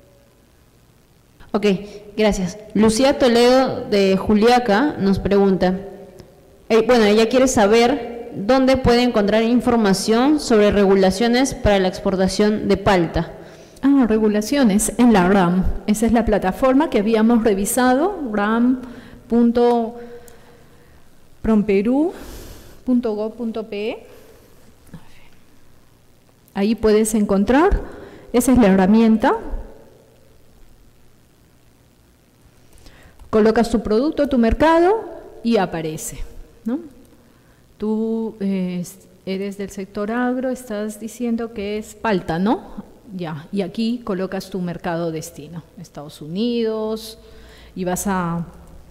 Ok, gracias. Lucía Toledo de Juliaca nos pregunta, bueno, ella quiere saber dónde puede encontrar información sobre regulaciones para la exportación de palta. Regulaciones en la RAM. Esa es la plataforma que habíamos revisado, ram.promperú.gov.pe. Ahí puedes encontrar, esa es la herramienta. Colocas tu producto, tu mercado y aparece, ¿no? Tú eres del sector agro, estás diciendo que es palta, ¿no? Ya, y aquí colocas tu mercado destino, Estados Unidos, y vas a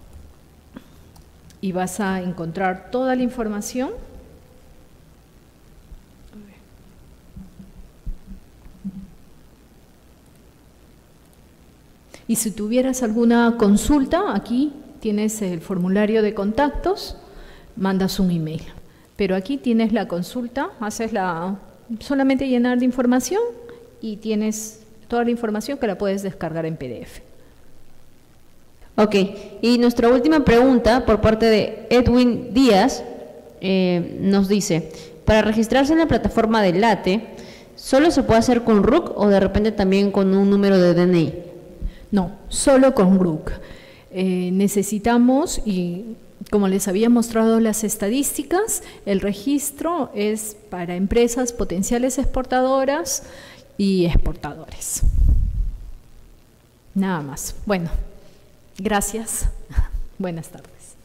encontrar toda la información. Y si tuvieras alguna consulta, aquí tienes el formulario de contactos, mandas un email. Pero aquí tienes la consulta, solamente llenar de información y tienes toda la información que la puedes descargar en PDF. Ok, y nuestra última pregunta por parte de Edwin Díaz nos dice, para registrarse en la plataforma de LATE, ¿solo se puede hacer con RUC o de repente también con un número de DNI? No, solo con RUC. Necesitamos, y como les había mostrado las estadísticas, el registro es para empresas potenciales exportadoras y exportadores. Nada más. Bueno, gracias. Buenas tardes.